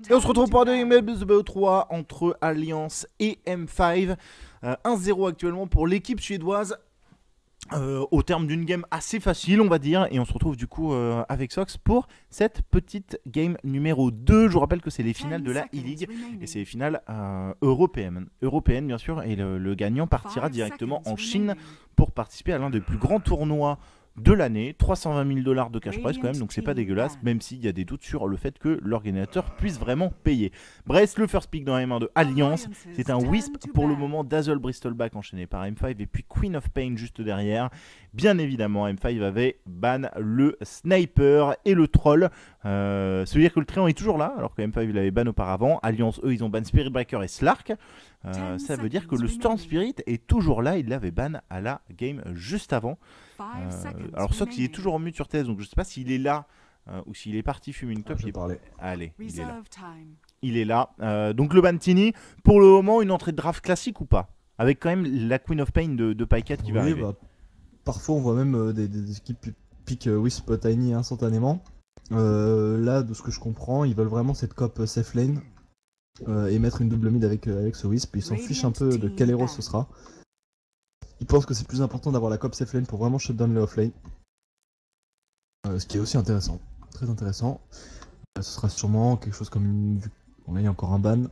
Et on se retrouve pour un deuxième BO3 entre Alliance et M5. 1-0 actuellement pour l'équipe suédoise. Au terme d'une game assez facile on va dire, et on se retrouve du coup avec Sox pour cette petite game numéro 2. Je vous rappelle que c'est les finales de la E-League et c'est les finales européennes bien sûr, et le gagnant partira directement en Chine pour participer à l'un des plus grands tournois de l'année. 320 000 $ de cash prize quand même, donc c'est pas dégueulasse, même s'il y a des doutes sur le fait que l'organisateur puisse vraiment payer. Brest, le first pick dans la M1 de Alliance, c'est un Wisp pour le moment, Dazzle Bristleback enchaîné par M5 et puis Queen of Pain juste derrière. Bien évidemment, M5 avait ban le Sniper et le Troll. Ça veut dire que le Tréant est toujours là, alors que M5 il avait ban auparavant. Alliance, eux, ils ont ban Spirit Breaker et Slark. Ça veut dire que le Storm Spirit est toujours là, il l'avait ban à la game juste avant. Alors Sox il est toujours en mute sur thèse, donc je sais pas s'il est là ou s'il est parti fumer une clope. Allez, il est là. Il est là. Donc le Bantini, pour le moment, une entrée de draft classique ou pas? Avec quand même la Queen of Pain de Pycat qui va arriver. Parfois on voit même des équipes pick Wisp Tiny instantanément. Là, de ce que je comprends, ils veulent vraiment cette cop safe lane et mettre une double mid avec ce Wisp. Ils s'en fichent un peu de quel héros ce sera. Ils pensent que c'est plus important d'avoir la cop safe lane pour vraiment shutdown le offlane. Ce qui est aussi intéressant, très intéressant. Ce sera sûrement quelque chose comme une... On a eu encore un ban.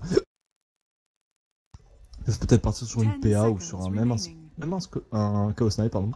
Ils peuvent peut-être partir sur une PA ou sur un Chaos Knight, pardon.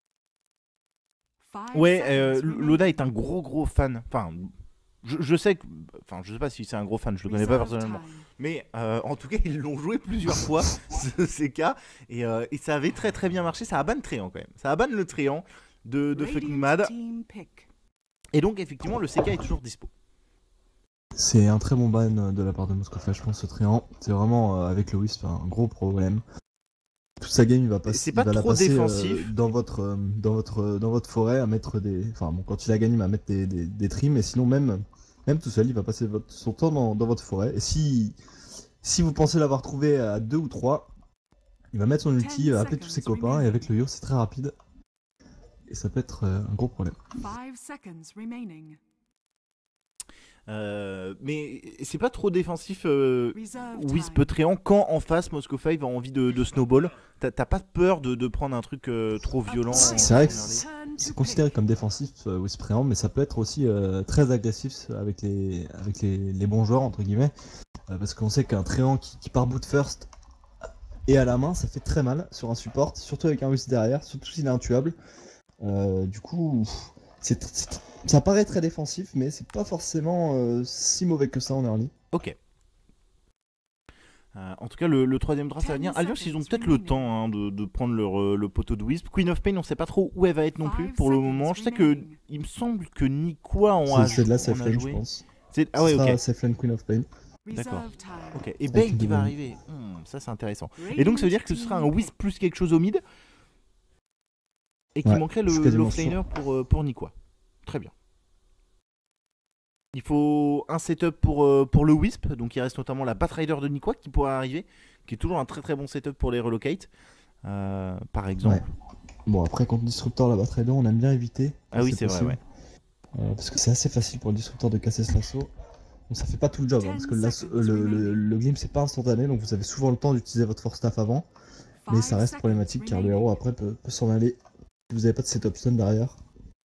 Ouais, Loda est un gros fan. Enfin, je sais que... Enfin, je sais pas si c'est un gros fan, je le connais pas personnellement. Mais en tout cas, ils l'ont joué plusieurs fois, ce CK. Et ça avait très bien marché. Ça a ban Tréant quand même. Ça a ban le Tréant de fucking Mad. Et donc, effectivement, le CK est toujours dispo. C'est un très bon ban de la part de Moscow, je pense, ce Tréant. C'est vraiment, avec le Wisp, un gros problème. Toute sa game, il va passer, défensif. Dans votre forêt à mettre des... Enfin, bon, quand il a gagné, il va mettre des trims, et sinon, même tout seul, il va passer son temps dans votre forêt. Et si vous pensez l'avoir trouvé à 2 ou 3, il va mettre son ulti, il va appeler tous ses copains, et avec le Yo, c'est très rapide. Et ça peut être un gros problème. Mais c'est pas trop défensif Wisp Tréant quand en face Moscow 5 a envie de snowball. T'as pas peur de prendre un truc trop violent? C'est vrai que c'est considéré comme défensif Wisp Tréant, mais ça peut être aussi très agressif avec les bons joueurs entre guillemets, parce qu'on sait qu'un Tréant qui part boot first et à la main, ça fait très mal sur un support, surtout avec un Wisp derrière, surtout s'il est intuable. Du coup, ça paraît très défensif, mais c'est pas forcément si mauvais que ça en early. Ok. En tout cas, le troisième draft à venir. Alliance, ils ont peut-être le temps de prendre le poteau de Wisp. Queen of Pain, on sait pas trop où elle va être non plus pour le moment. Je sais que il me semble que Nikwa c'est de la safe lane, je pense. Ah ouais, ok. Safe lane Queen of Pain. D'accord. Ok. Et Bane qui va arriver. Ça, c'est intéressant. Et donc, ça veut dire que ce sera un Wisp plus quelque chose au mid. Et qu'il manquerait l'offlaner pour Nikwa. Très bien. Il faut un setup pour le Wisp, donc il reste notamment la Batrider de Nikwa qui pourra arriver, qui est toujours un très bon setup pour les relocates, par exemple. Ouais. Bon, après contre Disruptor, la Batrider, on aime bien éviter. Ah oui, c'est vrai, ouais. Parce que c'est assez facile pour le Disruptor de casser ce lasso. Donc ça fait pas tout le job, parce que le Glim c'est pas instantané, donc vous avez souvent le temps d'utiliser votre force staff avant. Mais ça reste problématique car le héros après peut s'en aller si vous n'avez pas de setup stun derrière.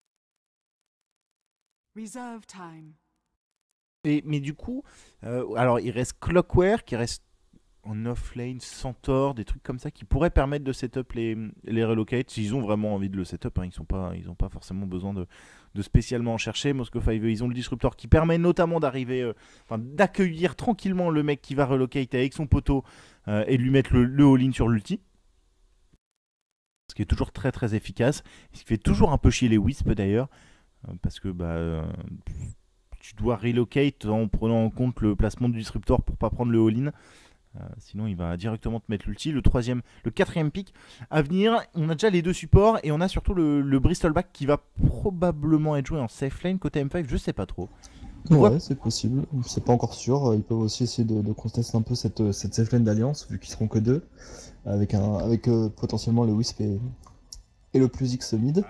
Mais du coup, alors il reste Clockwork, il reste en offlane Centaur, des trucs comme ça qui pourraient permettre de setup les relocates s'ils ont vraiment envie de le setup. Ils n'ont pas forcément besoin de spécialement en chercher. Moscow 5, ils ont le disruptor qui permet notamment d'accueillir tranquillement le mec qui va relocate avec son poteau et lui mettre le all-in sur l'ulti. Ce qui est toujours très efficace. Ce qui fait toujours un peu chier les Wisp d'ailleurs. Parce que tu dois relocate en prenant en compte le placement du disruptor pour pas prendre le all-in. Sinon il va directement te mettre l'ulti. Le quatrième pick à venir, on a déjà les deux supports et on a surtout le Bristleback qui va probablement être joué en safe lane côté M5, je sais pas trop. Ouais, c'est possible, c'est pas encore sûr. Ils peuvent aussi essayer de contester un peu cette safe lane d'Alliance vu qu'ils seront que deux, avec potentiellement le Wisp et le plus X mid.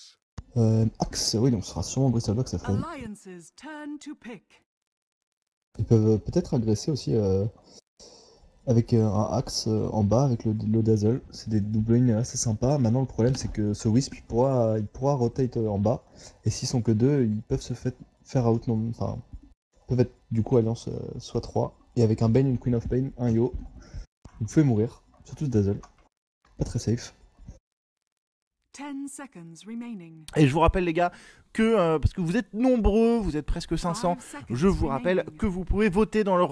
Axe, oui, donc ce sera sûrement Bristleback safe lane. Ils peuvent peut-être agresser aussi avec un axe en bas avec le dazzle. C'est des double lignes assez sympas. Maintenant, le problème, c'est que ce wisp, il pourra rotate en bas. Et s'ils sont que deux, ils peuvent se faire out. Enfin, peuvent être du coup alliance soit 3. Et avec un Bane, une Queen of Pain, un Yo, vous pouvez mourir. Surtout ce dazzle. Pas très safe. 10 seconds remaining. Et je vous rappelle les gars que, parce que vous êtes nombreux, vous êtes presque 500, 5 seconds je vous rappelle remaining. que vous pouvez voter dans le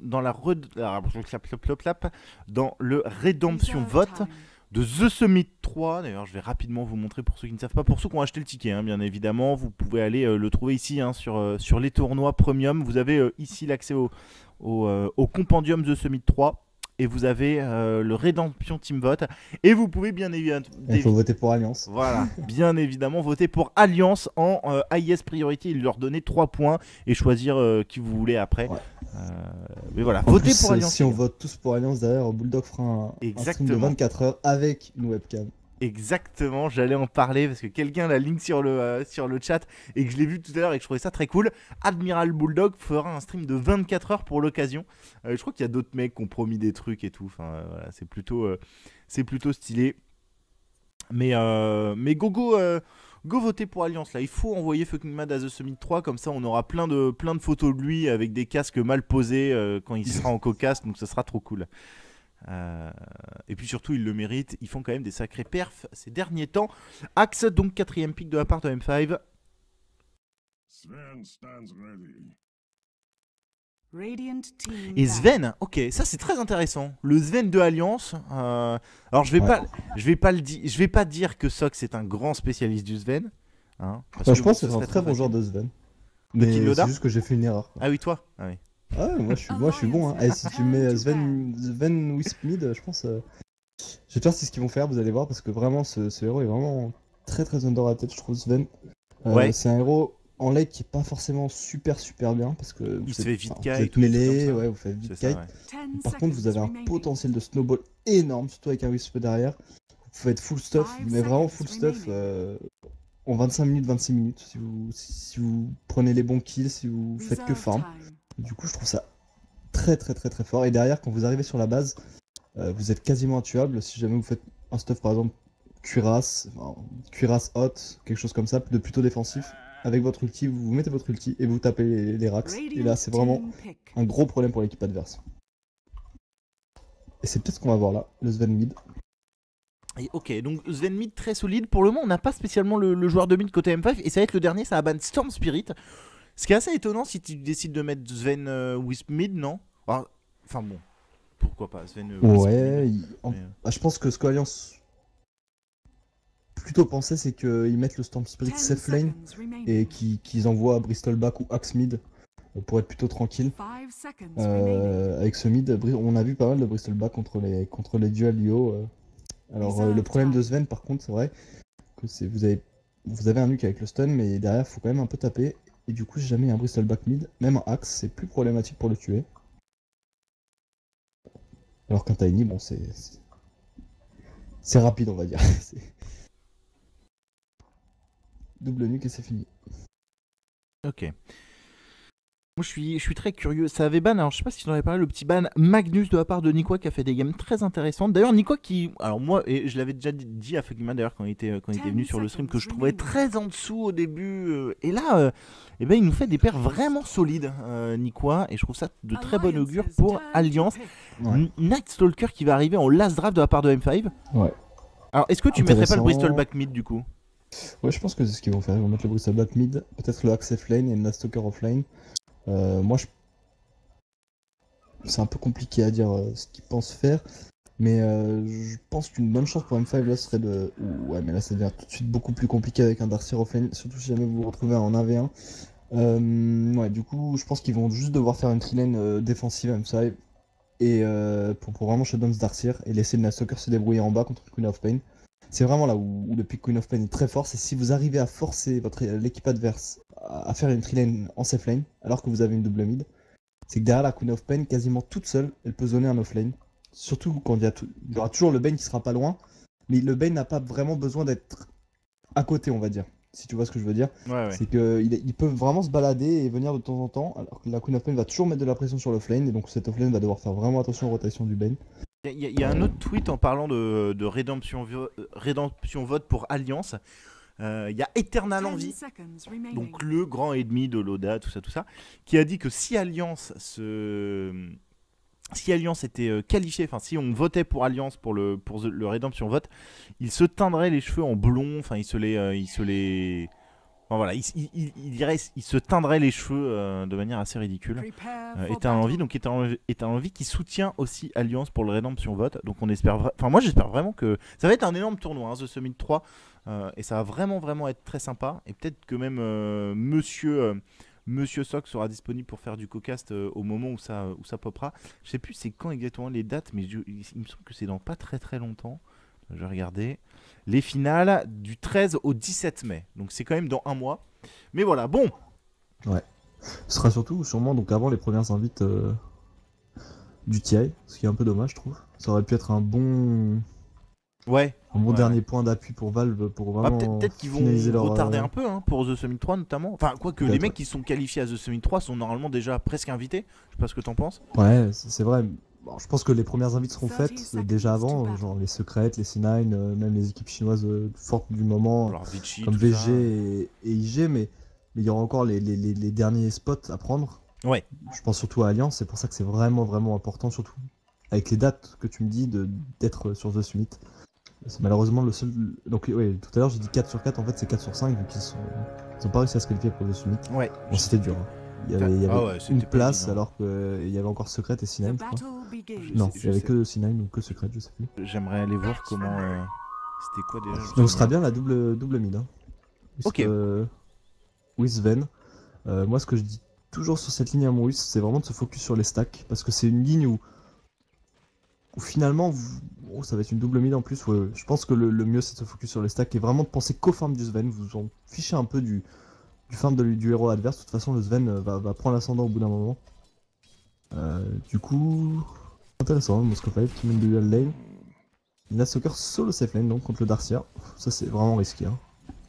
Redemption Reserve Vote time. de The Summit 3. D'ailleurs, je vais rapidement vous montrer pour ceux qui ne savent pas. Pour ceux qui ont acheté le ticket, hein, bien évidemment, vous pouvez aller le trouver ici hein, sur les tournois premium. Vous avez ici l'accès au compendium The Summit 3. Et vous avez le Redemption Team Vote. Et vous pouvez bien évidemment... Il faut voter pour Alliance. Voilà, bien évidemment, voter pour Alliance en highest priority, leur donner 3 points et choisir qui vous voulez après. Ouais. Mais voilà, En votez plus, pour Alliance. si on les gars. vote tous pour Alliance, derrière, Bulldog fera un stream de Exactement. 24 heures avec une webcam. Exactement, j'allais en parler parce que quelqu'un l'a link sur le chat et que je l'ai vu tout à l'heure et que je trouvais ça très cool. Admiral Bulldog fera un stream de 24 heures pour l'occasion. Je crois qu'il y a d'autres mecs qui ont promis des trucs et tout. Enfin, voilà, c'est plutôt stylé. Mais go voter pour Alliance là. Il faut envoyer Fucking Mad à The Summit 3 comme ça on aura plein de photos de lui avec des casques mal posés quand il sera en cocasse donc ça sera trop cool. Et puis surtout ils le méritent, ils font quand même des sacrés perfs ces derniers temps. Axe donc 4ème pick de la part de M5. Sven stands ready. Radiant team Et back. Sven, ok, ça c'est très intéressant. Le Sven de Alliance. Alors je vais pas dire que Sox est un grand spécialiste du Sven. Hein, parce Enfin, que je pense ce que c'est un serait très trop bon joueur facile. de Sven. De Mais Killoda c'est juste que j'ai fait une erreur. Ah oui toi. Ah oui. Ah ouais, moi je suis bon. Hein. Et si tu mets Sven Wisp Mid, je pense. Je vais te dire c'est ce qu'ils vont faire, vous allez voir, parce que vraiment ce héros est vraiment très très underrated, je trouve, Sven. Ouais. C'est un héros en late qui est pas forcément super bien, parce que Il vous se êtes, fait vite vous kite, êtes tout, des trucs mêlé, comme ça. ouais, vous faites vite C'est kite. ça, ouais. 10 Par contre, vous avez un seconds potentiel de snowball énorme, surtout avec un Wisp derrière. Vous pouvez être full stuff, 5 mais vraiment seconds full stuff remaining. en 25 minutes, 26 minutes, si vous prenez les bons kills, si vous faites que Reserve farm. time. Du coup, je trouve ça très fort. Et derrière, quand vous arrivez sur la base, vous êtes quasiment intuable. Si jamais vous faites un stuff, par exemple, cuirasse hot, quelque chose comme ça, de plutôt défensif, avec votre ulti, vous mettez votre ulti et vous tapez les racks. Et là, c'est vraiment Team pick. un gros problème pour l'équipe adverse. Et c'est peut-être ce qu'on va voir là, le Sven mid. Et ok, donc Sven mid très solide. Pour le moment, on n'a pas spécialement le joueur de mid côté M5 et ça va être le dernier, ça va ban Storm Spirit. Ce qui est assez étonnant si tu décides de mettre Sven Wisp mid, non? Alors, enfin bon, pourquoi pas Sven Wisp Ouais, mid. Mais, je pense que ce qu'Alliance plutôt pensait, c'est qu'ils mettent le Storm Spirit 10 safe lane seconds remaining. et qu'ils envoient Bristol back ou Axe mid pour être plutôt tranquille. 5 seconds remaining. Avec ce mid, on a vu pas mal de Bristol back contre les duels Yo. Alors le problème de Sven par contre c'est vrai que vous avez un nuke avec le stun mais derrière faut quand même un peu taper et du coup si jamais il y a un Bristol back mid, même un axe c'est plus problématique pour le tuer. Alors qu'un Tiny bon c'est rapide on va dire. Double nuke et c'est fini. ok. Moi je suis très curieux. Ça avait ban, alors je sais pas si tu en avais parlé, le petit ban Magnus de la part de Nikwa qui a fait des games très intéressantes. D'ailleurs, Nikwa qui. Alors moi, et je l'avais déjà dit à Fugman d'ailleurs quand il était venu sur le stream, que je trouvais très en dessous au début. Et là, eh ben, il nous fait des paires vraiment solides, Nikwa. Et je trouve ça de très bon augure pour Alliance. Ouais. Night Stalker qui va arriver en last draft de la part de M5. Ouais. Alors est-ce que tu mettrais pas le Intéressant. Bristol back mid du coup? Ouais je pense que c'est ce qu'ils vont faire, ils vont mettre le Bristol back mid, peut-être le axe offlane et le Nastoker offlane. Moi c'est un peu compliqué à dire ce qu'ils pensent faire, mais je pense qu'une bonne chance pour M5 là serait de... Ouais mais là ça devient tout de suite beaucoup plus compliqué avec un Darcy offlane, surtout si jamais vous vous retrouvez en 1v1. Ouais du coup je pense qu'ils vont juste devoir faire une trilane défensive M5 et pour vraiment shutdown ce Darcy et laisser le Nastoker se débrouiller en bas contre Queen of Pain. C'est vraiment là où le pick Queen of Pain est très fort, c'est si vous arrivez à forcer l'équipe adverse à faire une trilane en safe lane alors que vous avez une double mid, c'est que derrière la Queen of Pain, quasiment toute seule, elle peut zoner un offlane. Surtout quand il y aura toujours le Bane qui sera pas loin, mais le Bane n'a pas vraiment besoin d'être à côté, on va dire. si tu vois ce que je veux dire. Ouais. C'est qu'ils peuvent vraiment se balader et venir de temps en temps, alors que la Queen of Pain va toujours mettre de la pression sur l'offlane, et donc cette offlane va devoir faire vraiment attention aux rotations du Bane. Il y a un autre tweet en parlant de rédemption vote pour Alliance. Il y a Eternal 10 Envy, seconds remaining. donc le grand ennemi de Loda, tout ça, qui a dit que si Alliance était qualifiée, enfin si on votait pour Alliance pour le Redemption vote, il se teindrait les cheveux en blond, enfin il se teindrait les cheveux de manière assez ridicule. Prepare for Eternal Envy, battle. donc Eternal Envy qui soutient aussi Alliance pour le Redemption vote, donc on espère, enfin moi j'espère vraiment que ça va être un énorme tournoi, hein, The Summit 3, et ça va vraiment être très sympa, et peut-être que même Monsieur Sock sera disponible pour faire du co-cast au moment où ça popera. Je sais plus c'est quand exactement les dates, mais il me semble que c'est dans pas très longtemps. Je vais regarder. Les finales du 13 au 17 mai. Donc c'est quand même dans un mois. Mais voilà, bon. Ce sera surtout, sûrement, donc avant les premières invites du TI, ce qui est un peu dommage, je trouve. Ça aurait pu être un bon Ouais. dernier point d'appui pour Valve pour vraiment peut-être qu'ils vont finaliser leur retarder un peu, hein, pour The Summit 3 notamment. Enfin, quoique les Peut-être, mecs qui sont qualifiés à The Summit 3 sont normalement déjà presque invités. Je sais pas ce que t'en penses. Ouais, c'est vrai. Bon, je pense que les premières invites seront 30 faites seconds déjà to avant, battle. genre les Secrets, les C9, même les équipes chinoises fortes du moment, Alors Vichy, comme tout VG ça. et IG, mais il y aura encore les derniers spots à prendre. Ouais. Je pense surtout à Alliance, c'est pour ça que c'est vraiment important, surtout avec les dates que tu me dis d'être sur The Summit. C'est malheureusement le seul. Donc, oui, tout à l'heure j'ai dit 4 sur 4, en fait c'est 4 sur 5 vu ils ont pas réussi à se qualifier pour The Summit. Ouais. Bon, c'était dur. Hein. Il y avait Ah ouais, c'était une pas place évident. alors qu'il y avait encore Secret et The C9, je crois. battle begins. Non, je il y avait sais. que C9 ou que Secret, je sais plus. J'aimerais aller voir comment. C'était quoi déjà. Donc ce sera bien la double mid. Hein. Ok. With Sven. Moi ce que je dis toujours sur cette ligne à mon c'est vraiment de se focus sur les stacks. Parce que c'est une ligne où finalement, ça va être une double mid en plus. Ouais. Je pense que le mieux c'est de se focus sur les stacks et vraiment de penser qu'au farm du Sven. Vous en fichez un peu du farm du héros adverse. De toute façon le Sven va prendre l'ascendant au bout d'un moment. Du coup, intéressant, Moscow 5 qui mène dual lane. La Soccer solo safe lane donc contre le Darcia. Ça c'est vraiment risqué. Hein.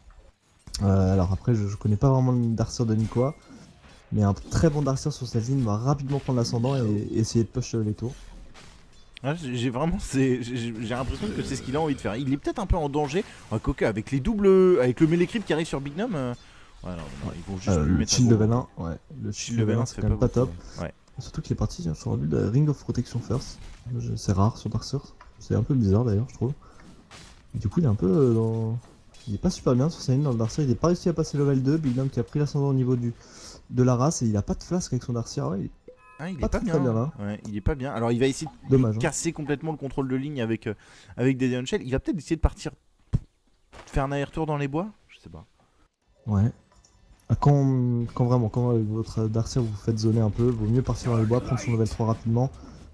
Alors après je connais pas vraiment le Darcia de Nicoa. Mais un très bon Darcia sur cette ligne va rapidement prendre l'ascendant et essayer de push les tours. Ouais, j'ai l'impression que c'est ce qu'il a envie de faire. Il est peut-être un peu en danger. Coca avec le melee creep qui arrive sur Big Nom. Ouais, non, ils vont juste lui Le mettre shield un level gros- 1, ouais. Le Shield level 1, c'est quand même pas top. Ouais. Surtout qu'il est parti sur un build de Ring of Protection First. C'est rare sur Darkseer. C'est un peu bizarre d'ailleurs, je trouve. Et du coup, il est un peu dans. Il est pas super bien sur sa ligne dans le Darkseer. Il est pas réussi à passer level 2. Big Nom qui a pris l'ascendant au niveau de la race et il a pas de flasque avec son Darkseer. Ouais, Ah, il est Pas pas très bien. bien, là. Ouais, il est pas bien. Alors il va essayer de dommage. Hein. casser complètement le contrôle de ligne avec des Shell. Il va peut-être essayer de partir faire un aller-retour dans les bois. Je sais pas. Ouais. Ah, quand avec votre Darkseer vous faites zoner un peu, vaut mieux partir dans les bois, prendre son level 3 rapidement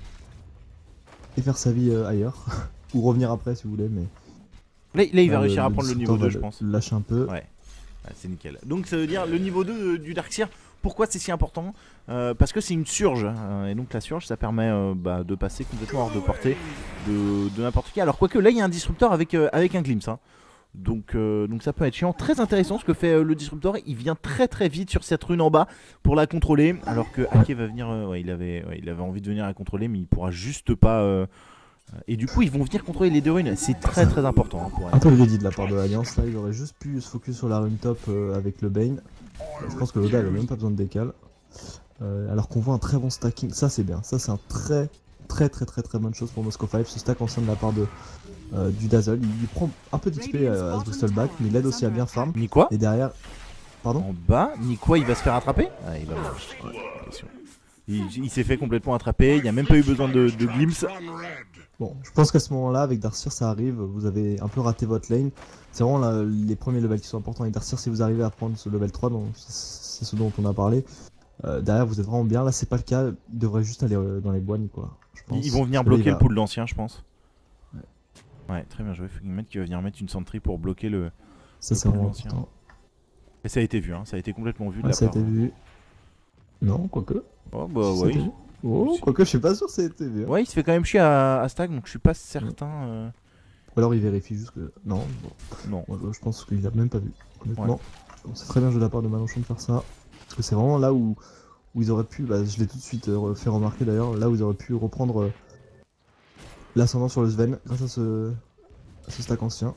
et faire sa vie ailleurs. Ou revenir après si vous voulez, mais. Là il va Là, réussir à prendre le niveau 2, je pense. Lâcher un peu. Ouais. Ouais, c'est nickel. Donc ça veut dire le niveau 2 du Darkseer. Pourquoi c'est si important Parce que c'est une surge. Et donc la surge, ça permet de passer complètement hors de portée de n'importe qui. Alors quoique là, il y a un disruptor avec un glimpse. Hein. Donc ça peut être chiant. Très intéressant ce que fait le disruptor. Il vient très vite sur cette rune en bas pour la contrôler. Alors que Ake va venir... il avait envie de venir la contrôler, mais il pourra juste pas... Et du coup, ils vont venir contrôler les deux runes. C'est très important. Hein, pour Un peu greedy de la part de l'Alliance, là, ils auraient juste pu se focus sur la rune top avec le Bane. Je pense que Loda avait même pas besoin de décal. Alors qu'on voit un très bon stacking, ça c'est bien. Ça c'est un très bonne chose pour Moscow 5. Ce stack en sein de la part du Dazzle. Il prend un peu d'XP à ce Bristleback, mais il aide aussi à bien farm. Ni quoi Et derrière. Pardon. En bas, ni quoi il va se faire attraper. Ah, il va mourir. Ouais, question. Il s'est fait complètement attraper. Il n'y a même pas eu besoin de glimpse. Bon, je pense qu'à ce moment-là, avec Darkseer, ça arrive. Vous avez un peu raté votre lane. C'est vraiment les premiers levels qui sont importants avec Darkseer. Si vous arrivez à prendre ce level 3, c'est ce dont on a parlé. Derrière, vous êtes vraiment bien. Là, c'est pas le cas. Ils devraient juste aller dans les bois, quoi. Je pense. Ils vont venir Parce que là, bloquer il le va- pool d'anciens, je pense. Ouais. Ouais, très bien joué. Fugiment qui va venir mettre une sentry pour bloquer le. Ça, le c'est pool vraiment d'anciens. important. Et ça a été vu, hein. Ça a été complètement vu de Ouais, la ça a part. été vu. Non, quoique. Oh, bah Si, ça a été ouais. vu. Oh, quoique, je suis pas sûr que ça a été vu. Hein. Ouais, il se fait quand même chier à stack, donc je suis pas certain. Ou alors il vérifie juste que... Non, bon. Non. Moi, je pense qu'il a même pas vu, honnêtement. Bon, c'est très bien joué de la part de Malenchon de faire ça. Parce que c'est vraiment là où ils auraient pu, bah, je l'ai tout de suite fait remarquer d'ailleurs, là où ils auraient pu reprendre l'ascendant sur le Sven grâce à ce stack ancien.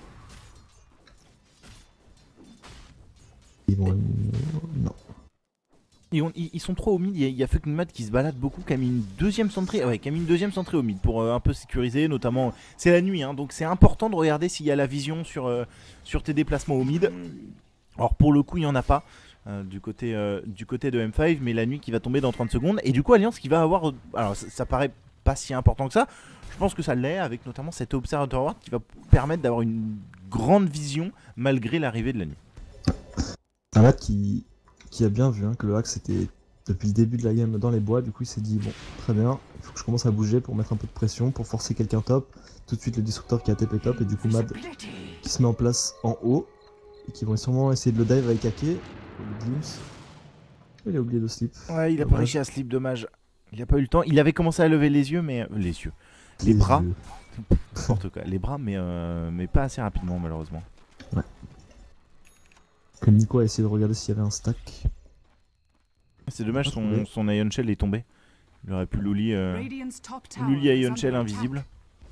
Ils vont... non. Ils sont trop au mid, il y a Fucking Mad qui se balade beaucoup, qui a mis une deuxième centrée, au mid pour un peu sécuriser, notamment c'est la nuit, hein, donc c'est important de regarder s'il y a la vision sur tes déplacements au mid. Alors pour le coup il n'y en a pas du côté de M5, mais la nuit qui va tomber dans 30 secondes, et du coup Alliance qui va avoir, alors ça paraît pas si important que ça, je pense que ça l'est avec notamment cet Observator Ward qui va permettre d'avoir une grande vision malgré l'arrivée de la nuit. Un Matt qui a bien vu que le hack c'était depuis le début de la game dans les bois, du coup il s'est dit bon très bien, il faut que je commence à bouger pour mettre un peu de pression, pour forcer quelqu'un top, tout de suite le disrupteur qui a TP top et du coup Mad qui se met en place en haut et qui vont sûrement essayer de le dive avec Ake, le glimpse. Il a oublié de slip. Ouais, il a pas réussi à slip, dommage. Il a pas eu le temps, il avait commencé à lever les yeux, mais les bras, n'importe quoi, les bras mais pas assez rapidement malheureusement. Ouais. Que Nico a essayé de regarder s'il y avait un stack. C'est dommage, son Ion Shell est tombé. Il aurait pu Luli Radiant's top tower Luli is Ion under Shell attack. invisible.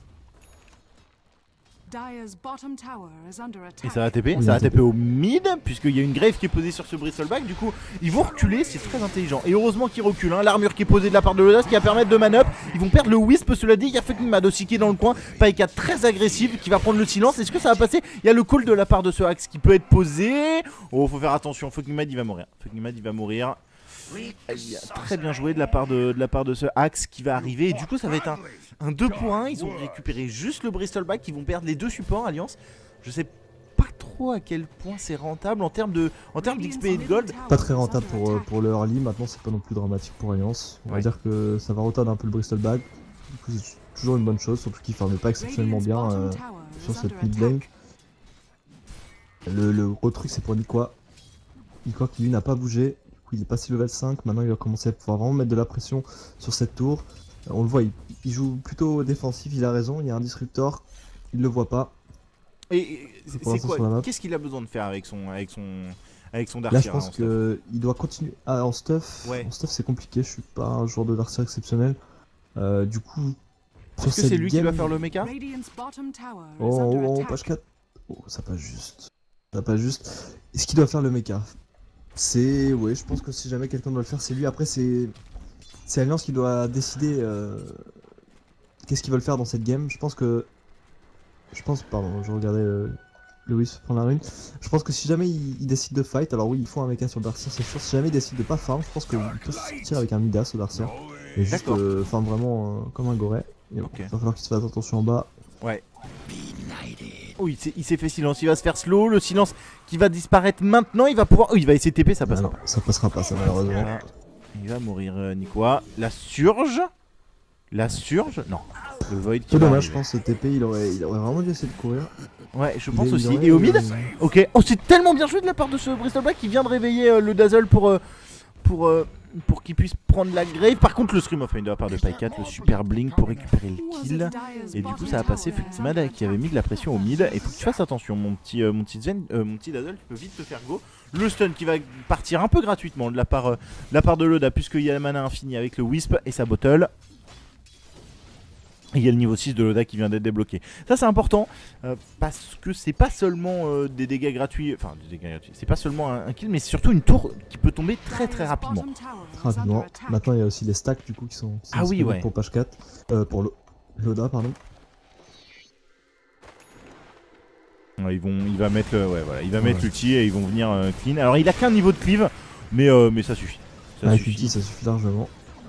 Dyer's bottom tower is under attack. Et ça va TP, Oui, ça va TP. TP au mid, puisqu'il y a une grave qui est posée sur ce Bristleback. Du coup, ils vont reculer, c'est très intelligent. Et heureusement qu'ils reculent, hein. L'armure qui est posée de la part de Loda, ce qui va permettre de man-up. Ils vont perdre le Wisp, cela dit. Il y a Fucking Mad aussi qui est dans le coin. Paika très agressive, qui va prendre le silence. Est-ce que ça va passer? Il y a le call de la part de ce Axe qui peut être posé. Oh, faut faire attention, Fucking Mad il va mourir. Fucking Mad il va mourir. Il a très bien joué de la part de ce Axe qui va arriver. Et du coup, ça va être un 2 pour 1. Ils ont récupéré juste le Bristleback. Ils vont perdre les deux supports Alliance. Je sais pas trop à quel point c'est rentable en termes d'XP et de gold. Pas très rentable pour le early, maintenant c'est pas non plus dramatique pour Alliance. On va dire que ça va retarder un peu le Bristleback. Du coup c'est toujours une bonne chose, surtout qu'il farmait pas exceptionnellement bien sur cette mid lane. Le gros truc c'est pour Nikwa. Nikwa qui lui n'a pas bougé. Il est passé level 5, maintenant il va commencer à pouvoir vraiment mettre de la pression sur cette tour. On le voit, il joue plutôt défensif, il a raison, il y a un disruptor, il le voit pas. Et pour c'est l'instant sur la quoi? map. Qu'est-ce qu'il a besoin de faire avec son Darkseer? Là je pense qu'il doit continuer. Ah en stuff, Ouais. en stuff c'est compliqué, je suis pas un joueur de Darkseer exceptionnel. Du coup, Est-ce que c'est lui qui va faire le mecha? Radiant's bottom tower is Oh, under oh, attack. page 4. Oh, ça passe juste. Ça passe juste. Est-ce qu'il doit faire le mecha? C'est... Ouais, je pense que si jamais quelqu'un doit le faire, c'est lui. Après, c'est Alliance qui doit décider qu'est-ce qu'ils veulent faire dans cette game. Pardon, je regardais Lewis prendre la rune. Je pense que si jamais il décide de fight, alors oui, il faut un mecha sur Darkseer, c'est sûr. Si jamais il décide de pas farm, je pense qu'il peut sortir avec un Midas au Darkseer. Et juste farm vraiment comme un goret. Et Ok. il va falloir qu'il se fasse attention en bas. Ouais. Oh, il s'est fait silence, il va se faire slow, le silence qui va disparaître maintenant, il va pouvoir... Oh, il va essayer de TP, ça Ah passera non, ça passera pas, ça malheureusement. pas. Il va mourir Nikwa. La surge? Non. Le Void qui C'est va dommage, je arriver. pense, ce TP, il aurait vraiment dû essayer de courir. Ouais, je pense Il aussi. aurait- Et au mid? Ok. Oh, c'est tellement bien joué de la part de ce Bristleback qui vient de réveiller le Dazzle pour qu'il puisse prendre la grave. Par contre, le Scream of Pain de la part de Paikat, le super blink pour récupérer le kill. Et du coup, ça a passé Fuximada qui avait mis de la pression au mid. Et faut que tu fasses attention, mon petit Dazzle, tu peux vite te faire go. Le stun qui va partir un peu gratuitement de la part de Loda, puisqu'il y a la mana infinie avec le Wisp et sa bottle. Et il y a le niveau 6 de Loda qui vient d'être débloqué. Ça c'est important parce que c'est pas seulement des dégâts gratuits, enfin des dégâts gratuits, c'est pas seulement un kill mais c'est surtout une tour qui peut tomber très rapidement. Rapidement. Maintenant, il y a aussi les stacks du coup qui sont Ah oui, disponibles ouais. pour page 4. Pour Loda, pardon. Ouais, il va mettre mettre l'ulti et ils vont venir clean. Alors il a qu'un niveau de cleave mais ça suffit. Avec l'ulti, ça suffit largement.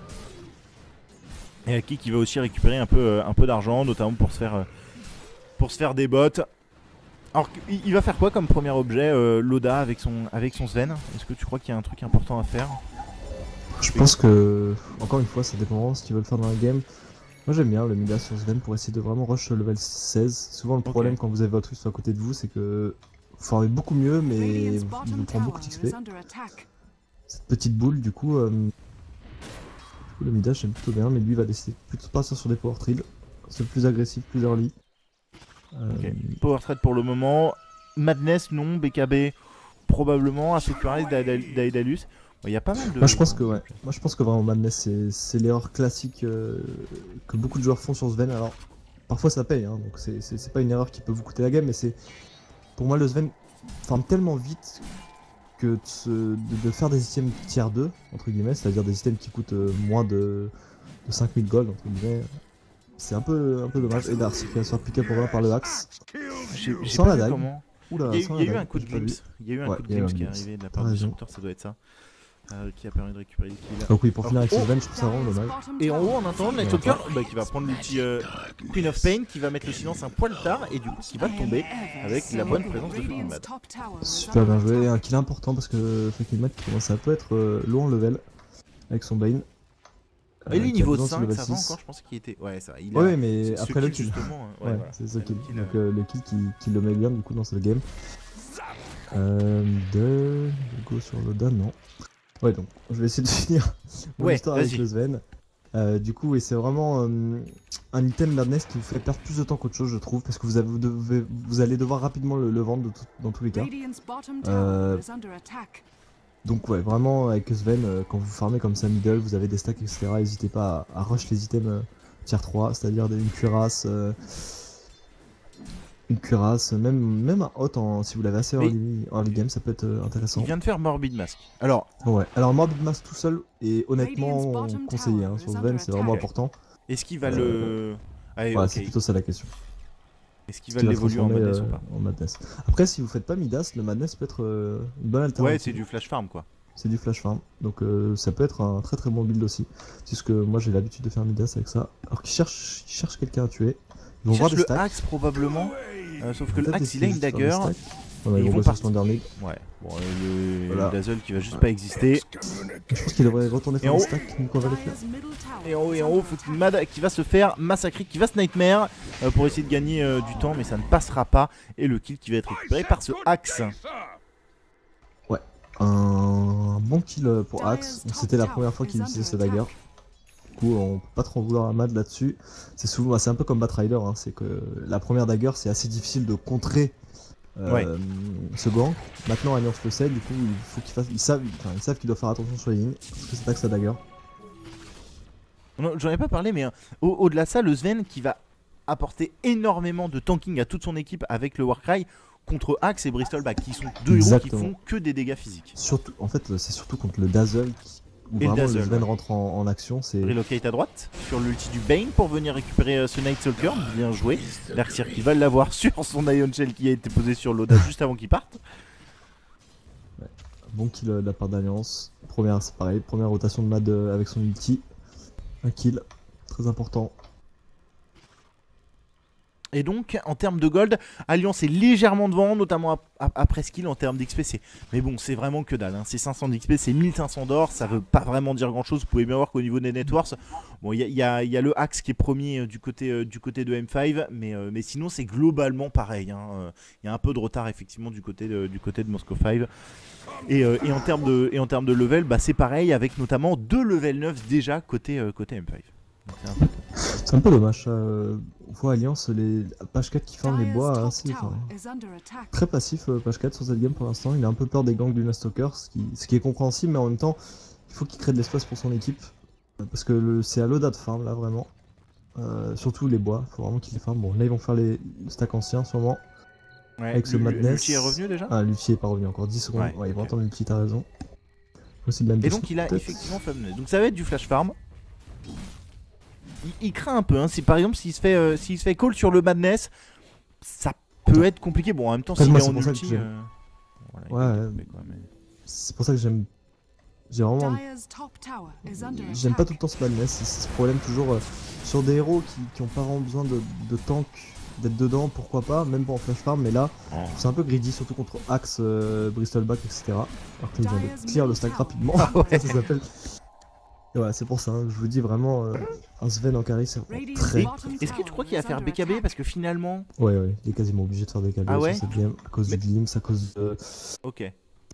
Et Aki qui va aussi récupérer un peu d'argent, notamment pour se faire des bots. Alors il va faire quoi comme premier objet Loda avec son Sven? Est-ce que tu crois qu'il y a un truc important à faire? Je pense que, encore une fois, ça dépend vraiment ce qu'ils veulent faire dans la game. Moi j'aime bien le Midas sur Sven pour essayer de vraiment rush le level 16. Souvent le problème quand vous avez votre Wisp à côté de vous, c'est que vous farmez beaucoup mieux mais il vous prend beaucoup d'XP. Cette petite boule du coup, le Midas j'aime plutôt bien, mais lui va décider plutôt de partir sur des power trill. C'est le plus agressif, plus early. Ok. Power Trade pour le moment. Madness, non. BKB, probablement. Asocurize, Daedalus. Il y a pas mal de. Moi je pense que ouais. Moi je pense que vraiment Madness c'est l'erreur classique que beaucoup de joueurs font sur Sven. Alors parfois ça paye, hein, donc c'est pas une erreur qui peut vous coûter la game, mais c'est pour moi le Sven farme tellement vite que de faire des items tier 2 entre guillemets, c'est-à-dire des items qui coûtent moins de 5000 gold entre guillemets. C'est un peu dommage. Et Darcy qui va se faire pick up par le axe. J'ai Sans pas la vu dague. comment. Oula, Il y sans a eu la un dague, coup de j'ai pas vu. glimpse. Il y a eu un Ouais, coup de il y a eu glimpse un qui est glimpse. arrivé de la part T'as du raison. Disruptor, ça doit être ça. Qui a permis de récupérer le kill. Donc oui, pour finir avec Oh. Sven, je trouve ça vraiment Dire's dommage. bottom Et en haut, tower en attendant, is Night under Stalker qui va prendre l'outil Queen of Pain, qui va mettre le silence un poil tard et du coup qui va tomber avec la bonne présence de Fucking Radiant's Mad. top tower is Super bien under joué, attack. un kill important parce que Fucking Mad qui commence à un peu être low en level avec son Bane. Il est qui a niveau besoin de 5, level ça va 6. encore, je pensais qu'il était. Ouais, ça. Il a... Ouais, mais ce après le kill, kill. justement. Ouais, Voilà. c'est ce kill. Le kill, Donc le kill qui le met bien du coup dans cette game. Go sur Loda, non. Ouais, donc je vais essayer de finir mon Ouais, histoire avec vas-y. le Sven. Du coup, oui, c'est vraiment un item Madness qui vous fait perdre plus de temps qu'autre chose, je trouve, parce que vous allez devoir rapidement le vendre dans tous les cas. Radiant's bottom tower Euh, is under attack. Donc ouais, vraiment avec Sven, quand vous farmez comme ça middle, vous avez des stacks, etc. N'hésitez pas à rush les items tier 3, c'est-à-dire une cuirasse, même un hot si vous l'avez assez early game, ça peut être intéressant. Il vient de faire Morbid Mask. Alors, Ouais, alors Morbid Mask tout seul est honnêtement Radiant's bottom conseillé, tower hein, is sur Sven, under c'est vraiment attack. important. est-ce qu'il va le. Allez, Ouais, ok. c'est plutôt ça la question. Est-ce qu'il Ce va qui l'évoluer en transformer, Madness ou pas en Madness. Après, si vous faites pas Midas, le Madness peut être une bonne alternative. Ouais, c'est du flash farm quoi. C'est du flash farm, donc ça peut être un très très bon build aussi. C'est ce que moi j'ai l'habitude de faire Midas avec ça. Alors qu'ils cherchent quelqu'un à tuer. Ils vont Il voir cherche des le stacks. axe probablement. Sauf que le Peut-être axe il a essayer une de faire des dagger. stacks. Ouais, Ils ils vont vont sur partir. Slender League. Ouais, bon, le Voilà. Dazzle qui va juste pas exister. Je pense qu'il devrait retourner Et faire en des haut. stacks qu'on va les faire. Dire's middle tower Et en haut, is under Fucking attack. Mad qui va se faire massacrer, qui va se Nightmare pour essayer de gagner du temps, mais ça ne passera pas. Et le kill qui va être récupéré par ce axe. Un bon kill pour Axe. C'était la première fois qu'il utilisait ce dagger. Du coup, on peut pas trop vouloir à Mad là-dessus. C'est un peu comme Batrider, hein. C'est que la première dagger, c'est assez difficile de contrer Ouais. ce gank. Maintenant, Alliance le sait, du coup, il faut ils savent qu'ils doivent faire attention sur les lignes. Parce que c'est Axe la dagger. Non, j'en ai pas parlé, mais au-delà de ça, le Sven qui va apporter énormément de tanking à toute son équipe avec le Warcry contre Axe et Bristolback, qui sont deux héros qui Exactement. font que des dégâts physiques. Surtout, en fait, c'est surtout contre le Dazzle où Et le vraiment Dazzle, le Sven ouais. rentre en action. C'est Relocate à droite sur l'ulti du Bane pour venir récupérer ce Night Stalker. Bien joué. Darkseer qui va l'avoir sur son Ion Shell qui a été posé sur l'Oda juste avant qu'il parte. bon kill de la part d'Alliance. C'est pareil, première rotation de Mad avec son ulti. Un kill, très important. Et donc, en termes de gold, Alliance est légèrement devant, notamment après skill en termes d'XP. Mais bon, c'est vraiment que dalle. Hein. C'est 500 d'XP, c'est 1500 d'or. Ça veut pas vraiment dire grand chose. Vous pouvez bien voir qu'au niveau des networks, bon, il y a le Axe qui est premier du côté de M5. Mais sinon, c'est globalement pareil. Hein. Il y a un peu de retard, effectivement, du côté de Moscow 5. Et en termes de level, bah, c'est pareil, avec notamment 2 level 9 déjà côté M5. Donc, c'est un peu... C'est un peu dommage. On voit Alliance, les page 4 qui farm les Dire's bois top assez. tower is under attack. Très passif, page 4 sur cette game pour l'instant. Il a un peu peur des gangs du Stalker, ce qui est compréhensible, mais en même temps, il faut qu'il crée de l'espace pour son équipe. Parce que c'est à Loda de farm là vraiment. Surtout les bois, il faut vraiment qu'il les farm. Bon, là ils vont faire le stack ancien sûrement. Ouais, Avec ce Madness. L'ulti est revenu déjà. Ah, l'ulti est pas revenu encore 10 secondes. Ouais, Ouais, ils vont ok. attendre l'ulti, t'as raison. Aussi de Et donc il a effectivement fait amener. Donc ça va être du flash farm. Il craint un peu, hein. Si par exemple s'il se fait call sur le Madness, ça peut être compliqué. Bon en même temps Après, s'il moi, est c'est en pour ça que ulti. j'aime. Voilà, il Ouais, est ouais. occupé, quoi, mais- C'est pour ça que j'ai vraiment. Dire's top tower is under J'aime pas tout attack. le temps ce Madness, c'est ce problème toujours sur des héros qui ont pas vraiment besoin de tank, d'être dedans, pourquoi pas, même pas en flash farm, mais là Oh. c'est un peu greedy, surtout contre Axe, Bristolback, etc. Alors qu'il vient de clear le stack rapidement, Ah ouais. ça s'appelle. Et voilà, c'est pour ça, hein, que je vous dis vraiment, un Sven en carry c'est vraiment Radiant's très. bottom Est-ce que tu tower crois qu'il va is faire under BKB attack. parce que finalement. Ouais, il est quasiment obligé de faire des KB Ah ouais sur cette game, à cause Mais- du glimpse, à cause Ok.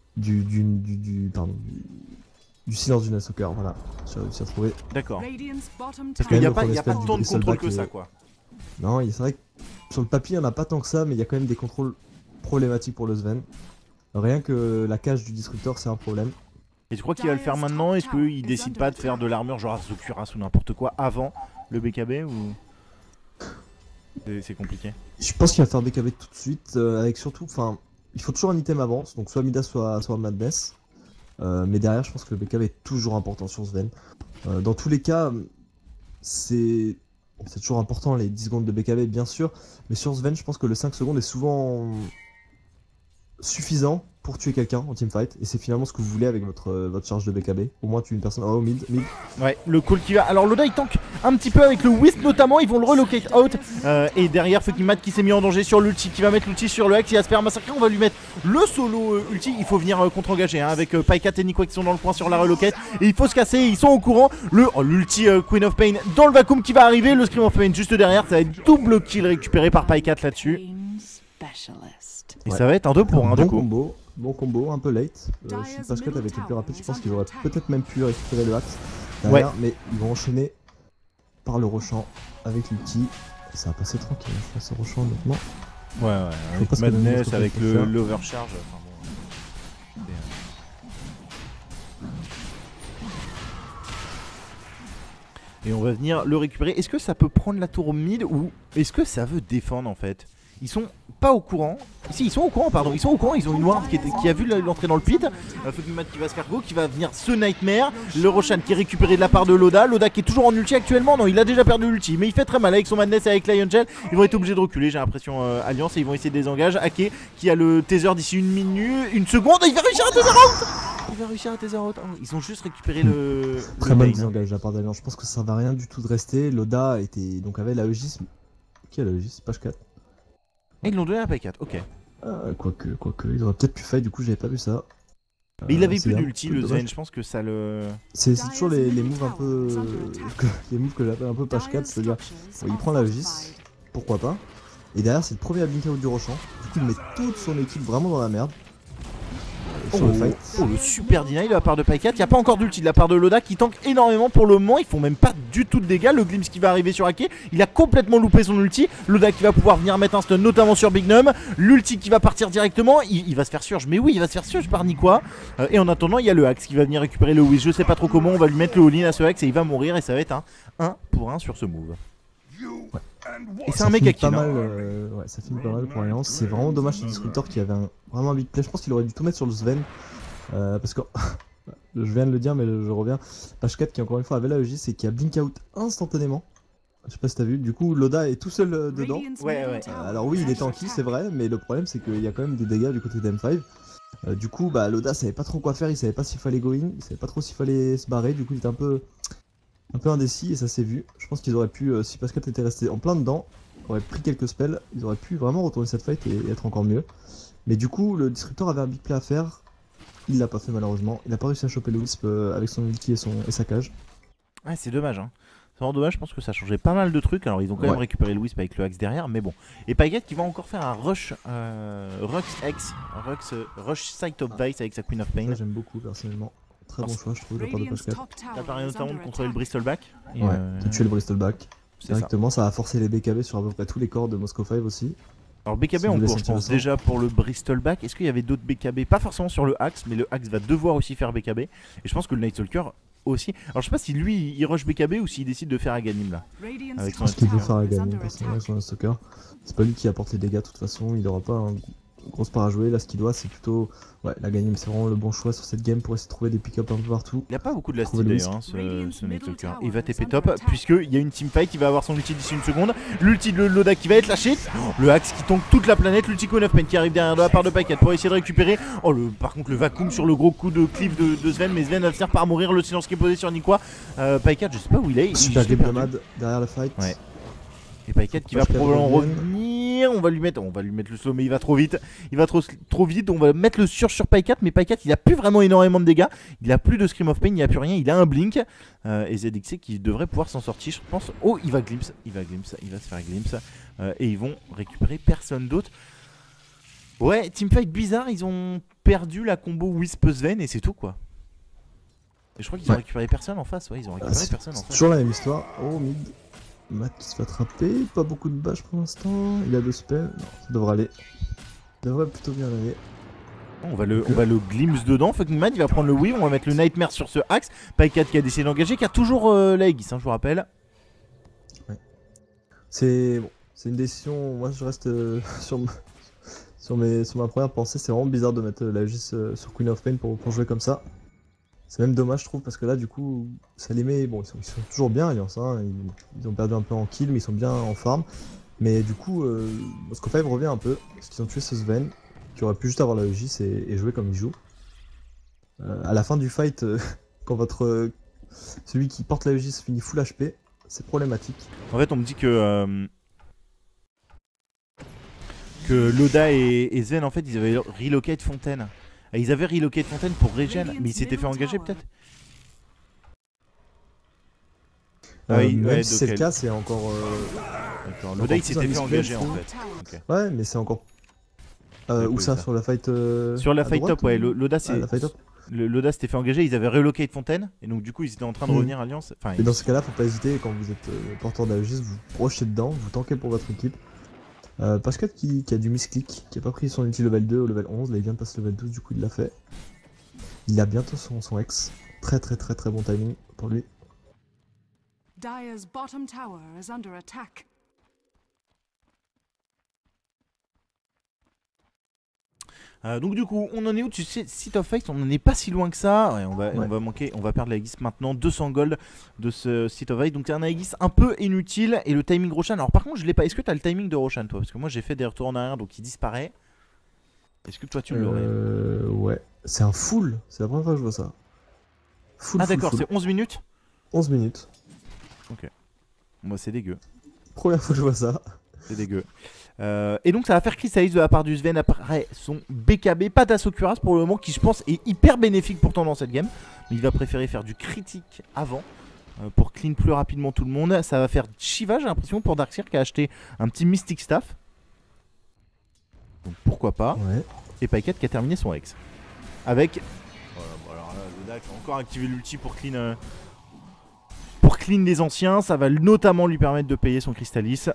du silence du Stalker, voilà, j'ai réussi à trouver. D'accord. Radiant's bottom Parce tower qu'il n'y a le pas, premier y a pas spell tant de du contrôle que Bristolback ça quoi. Non, c'est vrai que sur le papier, il n'y en a pas tant que ça, mais il y a quand même des contrôles problématiques pour le Sven. Rien que la cage du Disruptor, c'est un problème. Et tu crois qu'il va le faire maintenant? Est-ce qu'il décide pas de faire de l'armure genre Azukuras ou n'importe quoi avant le BKB ou c'est compliqué? Je pense qu'il va faire BKB tout de suite, avec surtout, enfin, il faut toujours un item avance, donc soit Midas, soit Madness. Mais derrière, je pense que le BKB est toujours important sur Sven. Dans tous les cas, c'est toujours important les 10 secondes de BKB, bien sûr. Mais sur Sven, je pense que le 5 secondes est souvent suffisant pour tuer quelqu'un en teamfight. Et c'est finalement ce que vous voulez avec votre charge de BKB. Au moins tuer une personne. Oh, mid. Ouais, le call qui va. Alors Loda il tank un petit peu avec le Wisp notamment. Ils vont le relocate out. Et derrière Fucking qui s'est mis en danger sur l'ulti. Qui va mettre l'ulti sur le Hex. Il va se faire massacrer. On va lui mettre le solo ulti. Il faut venir contre-engager hein, avec Pycat et Nico qui sont dans le point sur la relocate. Et il faut se casser. Ils sont au courant. L'ulti Queen of Pain dans le vacuum qui va arriver. Le Scream of Pain juste derrière. Ça va être double kill récupéré par Pycat là-dessus. Et ça va être un 2 pour 1 du coup. Bon combo, un peu late. Je suis pas Scott avec le plus rapide, je pense qu'il aurait peut-être même pu récupérer le axe derrière, mais ils vont enchaîner par le Roshan avec l'ulti. Ça va passer tranquille, je pense, ce Roshan honnêtement. Ouais, avec Madness, avec l'overcharge. Et on va venir le récupérer. Est-ce que ça peut prendre la tour mid ou est-ce que ça veut défendre en fait? Ils sont pas au courant. Si, ils sont au courant, pardon. Ils sont au courant. Ils ont une ward qui a vu l'entrée dans le pit. Fuckman qui va se faire go, qui va venir ce Nightmare. Le Roshan qui est récupéré de la part de Loda. Loda qui est toujours en ulti actuellement. Non, il a déjà perdu l'ulti. Mais il fait très mal avec son Madness et avec Lion Gel. Ils vont être obligés de reculer, j'ai l'impression, Alliance. Et ils vont essayer de désengager. Ake qui a le taser d'ici une seconde. Et il va réussir à taser out. Il va réussir à taser out. Ils ont juste récupéré le. Très mal désengagé de la part d'Alliance. Je pense que ça va rien du tout de rester. Loda était donc avec la EGIS. Qui a la EGIS? Page 4. Et ils l'ont donné à P4, ok. Quoique, ils auraient peut-être pu fight, du coup j'avais pas vu ça. Mais il avait plus d'ulti le Sven, je pense que ça le... C'est toujours les moves un peu... les moves que j'appelle un peu page 4, c'est-à-dire il prend la Gis, pourquoi pas, et derrière c'est le premier à blink out du Roshan, du coup il met toute son équipe vraiment dans la merde. Le super deny de la part de Pycat. Il n'y a pas encore d'ulti de la part de Loda qui tank énormément pour le moment. Ils font même pas du tout de dégâts. Le glimpse qui va arriver sur Ake, il a complètement loupé son ulti. Loda qui va pouvoir venir mettre un stun notamment sur Big Num. L'ulti qui va partir directement. Il va se faire surge, mais oui, il va se faire surge par Nikwa. Et en attendant, il y a le Axe qui va venir récupérer le Wiz. Je sais pas trop comment. On va lui mettre le all-in à ce Axe et il va mourir. Et ça va être un 1 pour 1 sur ce move. Ouais. Et c'est un méga kill. Ouais, ça finit pas mal pour Alliance. C'est vraiment dommage ce Disruptor qui avait vraiment un big play. Je pense qu'il aurait dû tout mettre sur le Sven. Parce que je viens de le dire, mais je reviens. Page 4 qui encore une fois avait la EGIS et qui a blink out instantanément. Je sais pas si t'as vu. Du coup, Loda est tout seul dedans. Ouais. Alors oui, il est tanky, c'est vrai, mais le problème c'est qu'il y a quand même des dégâts du côté d'M5. Du coup, Loda savait pas trop quoi faire. Il savait pas s'il fallait go in, il savait pas trop s'il fallait se barrer. Du coup, il était un peu indécis et ça s'est vu. Je pense qu'ils auraient pu, si Pascal était resté en plein dedans, aurait pris quelques spells, ils auraient pu vraiment retourner cette fight et être encore mieux. Mais du coup, le Disruptor avait un big play à faire. Il l'a pas fait malheureusement. Il a pas réussi à choper le Wisp avec son ulti et sa cage. Ouais, c'est dommage. Hein. C'est vraiment dommage. Je pense que ça changeait pas mal de trucs. Alors, ils ont quand même récupéré le Wisp avec le Axe derrière. Mais bon. Et Pycat qui va encore faire un rush. Rush Sight of Vice avec sa Queen of Pain. J'aime beaucoup personnellement. Très bon choix, je trouve, de la part de Pascal. Ça permet notamment de contrôler le Bristleback. De tuer le Bristleback. Directement, ça a forcé les BKB sur à peu près tous les corps de Moscow 5 aussi. Alors BKB on court je pense déjà pour le Bristleback. Est-ce qu'il y avait d'autres BKB? Pas forcément sur le Axe, mais le Axe va devoir aussi faire BKB. Et je pense que le Night Stalker aussi. Alors je sais pas si lui il rush BKB ou s'il décide de faire Aghanim là. Avec je pense qu'il veut faire Aghanim personnellement avec son Stalker. C'est pas lui qui apporte les dégâts de toute façon, il aura pas un grosse part à jouer. Là ce qu'il doit c'est plutôt l'Aghanim, c'est vraiment le bon choix sur cette game pour essayer de trouver des pick-up un peu partout. Il a pas beaucoup de last d'ailleurs hein, ce Night Stalker. Il va TP top puisqu'il y a une teamfight, il va avoir son ulti d'ici une seconde. L'ulti de Loda qui va être lâché. Le Axe qui tombe toute la planète. L'ulti Queen of Pain qui arrive derrière de la part de Pycat pour essayer de récupérer. Par contre le vacuum sur le gros coup de cliff de Sven. Mais Sven va finir par mourir. Le silence qui est posé sur Nikwa. Pycat je sais pas où il est. Super game nomade derrière le fight. Ouais. Et Pycat qui va probablement revenir, on va lui mettre le slow mais il va trop vite, trop vite, on va mettre le surge sur Pycat mais Pycat il a plus vraiment énormément de dégâts, il a plus de Scream of Pain, il a plus rien, il a un blink et ZXC qui devrait pouvoir s'en sortir je pense. Oh il va glimpse, il va se faire glimpse et ils vont récupérer personne d'autre. Ouais teamfight bizarre, ils ont perdu la combo Wisp Sven et c'est tout quoi. Et je crois qu'ils ont récupéré personne en face, ils ont récupéré personne en face. Toujours la même histoire, oh mid. Matt qui se fait attraper, pas beaucoup de bâches pour l'instant. Il a 2 spells, non, ça devrait aller. Ça devrait plutôt bien aller. On va le glimpse dedans. Fucking Mad il va prendre le weave. On va mettre le Nightmare sur ce axe. Paikat qui a décidé d'engager, qui a toujours la Aegis, hein, je vous rappelle. Ouais. C'est bon, c'est une décision. Moi je reste sur ma première pensée. C'est vraiment bizarre de mettre la Aegis sur Queen of Pain pour jouer comme ça. C'est même dommage, je trouve, parce que là, du coup, ça les met. Bon, ils sont toujours bien, Alliance. Hein, ils ont perdu un peu en kill, mais ils sont bien en farm. Mais du coup, Moscow 5 revient un peu, parce qu'ils ont tué ce Sven, qui aurait pu juste avoir la Aegis et jouer comme il joue. À la fin du fight, quand celui qui porte la Aegis finit full HP, c'est problématique. En fait, on me dit que Loda et Sven, en fait, ils avaient relocate Fontaine. Et ils avaient relocate Fontaine pour regen, mais ils s'étaient fait engager peut-être. Même si c'est le cas, c'est encore. D'accord. Loda il s'était fait engager en fait. Okay. Ouais, mais c'est encore. Où ça, sur la fight sur la fight top, ouais. Loda Loda s'était fait engager, ils avaient relocate Fontaine, et donc du coup ils étaient en train de revenir à Alliance. Enfin, et dans ce cas-là, faut pas hésiter, quand vous êtes porteur d'Aegis, vous prochez dedans, vous tankez pour votre équipe. Pascal qui a du misclick, qui a pas pris son ulti level 2 au level 11, là il vient de passer level 12, du coup il l'a fait. Il a bientôt son ex. Très bon timing pour lui. Dire's bottom tower is under attack. Donc du coup, on en est où? Tu sais, Seat of Fate, on n'en est pas si loin que ça. Ouais, on va perdre la Aegis maintenant, 200 gold de ce Seat of Fate. Donc c'est un Aegis un peu inutile et le timing Roshan. Alors par contre, je l'ai pas. Est-ce que tu as le timing de Roshan toi? Parce que moi j'ai fait des retours en arrière donc il disparaît. Est-ce que toi tu l'aurais? Ouais, c'est un full. C'est la première fois que je vois ça. Full, d'accord, c'est 11 minutes 11 minutes. Ok. Moi c'est dégueu. Première fois que je vois ça. C'est dégueu. Et donc ça va faire Chrysalis de la part du Sven après son BKB, pas d'Asokuras pour le moment qui je pense est hyper bénéfique pourtant dans cette game. Mais il va préférer faire du critique avant pour clean plus rapidement tout le monde. Ça va faire Shiva j'ai l'impression pour Darkseer qui a acheté un petit Mystic Staff. Donc pourquoi pas. Ouais. Et Paikat qui a terminé son ex. Avec... Voilà, bon alors là le Dak a encore activé l'ulti pour clean les anciens. Ça va notamment lui permettre de payer son Crystalis.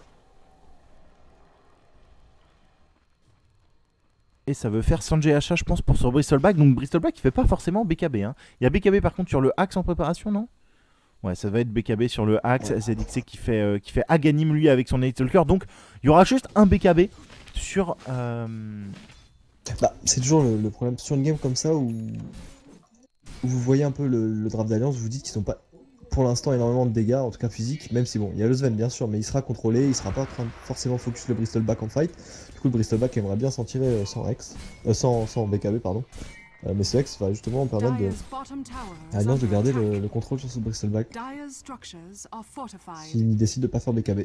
Et ça veut faire Sanjay Hacha je pense pour sur Bristleback. Donc Bristleback il fait pas forcément BKB hein. Il y a BKB par contre sur le Axe en préparation non? Ouais ça va être BKB sur le Axe. Ouais. ZXC qui fait Aghanim lui avec son Nightstalker. Donc il y aura juste un BKB sur... Bah, c'est toujours le problème sur une game comme ça où vous voyez un peu le draft d'Alliance. Vous dites qu'ils n'ont pas pour l'instant énormément de dégâts, en tout cas physiques, même si bon, il y a le Sven bien sûr, mais il sera contrôlé, il sera pas en train de forcément focus le Bristleback en fight. Du coup le Bristleback aimerait bien s'en tirer sans Rex, sans BKB pardon. Mais ce Rex va justement permettre à Alliance de garder le contrôle sur ce Bristleback. S'il décide de pas faire BKB.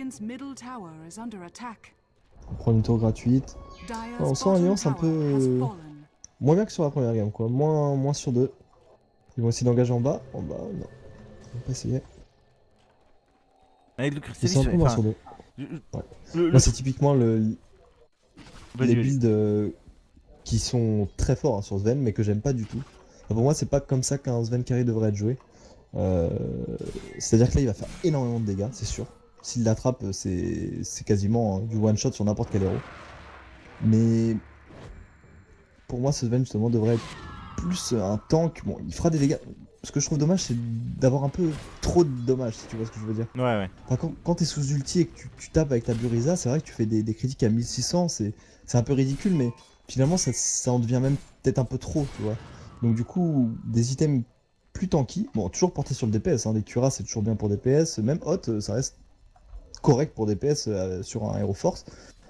On prend une tour gratuite. On sent Alliance un peu moins bien que sur la première game quoi, moins sur 2. Ils vont essayer d'engager en bas, non. On va pas essayer. Avec le Crystalis, c'est un peu moins sur 2. Ouais. Moi c'est typiquement les builds qui sont très forts hein, sur Sven mais que j'aime pas du tout. Enfin, pour moi c'est pas comme ça qu'un Sven carry devrait être joué. C'est-à-dire que là il va faire énormément de dégâts, c'est sûr. S'il l'attrape c'est quasiment du one shot sur n'importe quel héros. Mais pour moi ce Sven justement devrait être plus un tank. Bon il fera des dégâts. Ce que je trouve dommage, c'est d'avoir un peu trop de dommages, si tu vois ce que je veux dire. Ouais. Enfin, quand t'es sous ulti et que tu tapes avec ta Buriza, c'est vrai que tu fais des critiques à 1600, c'est un peu ridicule, mais finalement ça en devient même peut-être un peu trop, tu vois. Donc du coup, des items plus tanky, bon, toujours portés sur le DPS, hein, des Curas c'est toujours bien pour DPS, même Hot, ça reste correct pour DPS sur un Hero Force.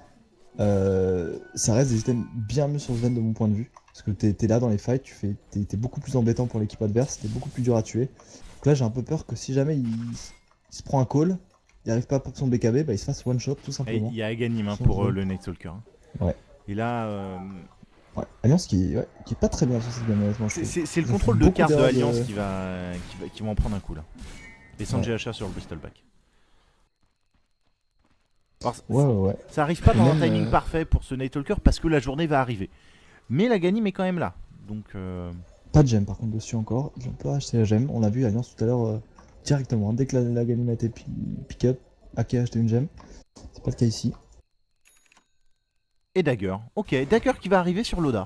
Ça reste des items bien mieux sur Sven de mon point de vue. Parce que t'es là dans les fights, t'es beaucoup plus embêtant pour l'équipe adverse, t'es beaucoup plus dur à tuer. Donc là j'ai un peu peur que si jamais il se prend un call, il arrive pas pour son BKB, bah il se fasse one shot tout simplement. Il y a Aghanim hein, pour le Nightstalker. Hein. Ouais. Et là... Ouais, Alliance qui est pas très bien sur cette game honnêtement. C'est le contrôle de carte de Alliance qui va en prendre un coup là. Et Sanjay Hacha sur le Bristleback. Ouais. Ça arrive pas dans un timing parfait pour ce Nightstalker parce que la journée va arriver. Mais la Aghanim est quand même là. Donc pas de gemme par contre dessus encore. Ils ont pas acheté la gemme. On a vu Alliance tout à l'heure directement. Dès que la game a été pick up, AK a acheté une gemme. C'est pas le cas ici. Et Dagger. Ok, Dagger qui va arriver sur Loda.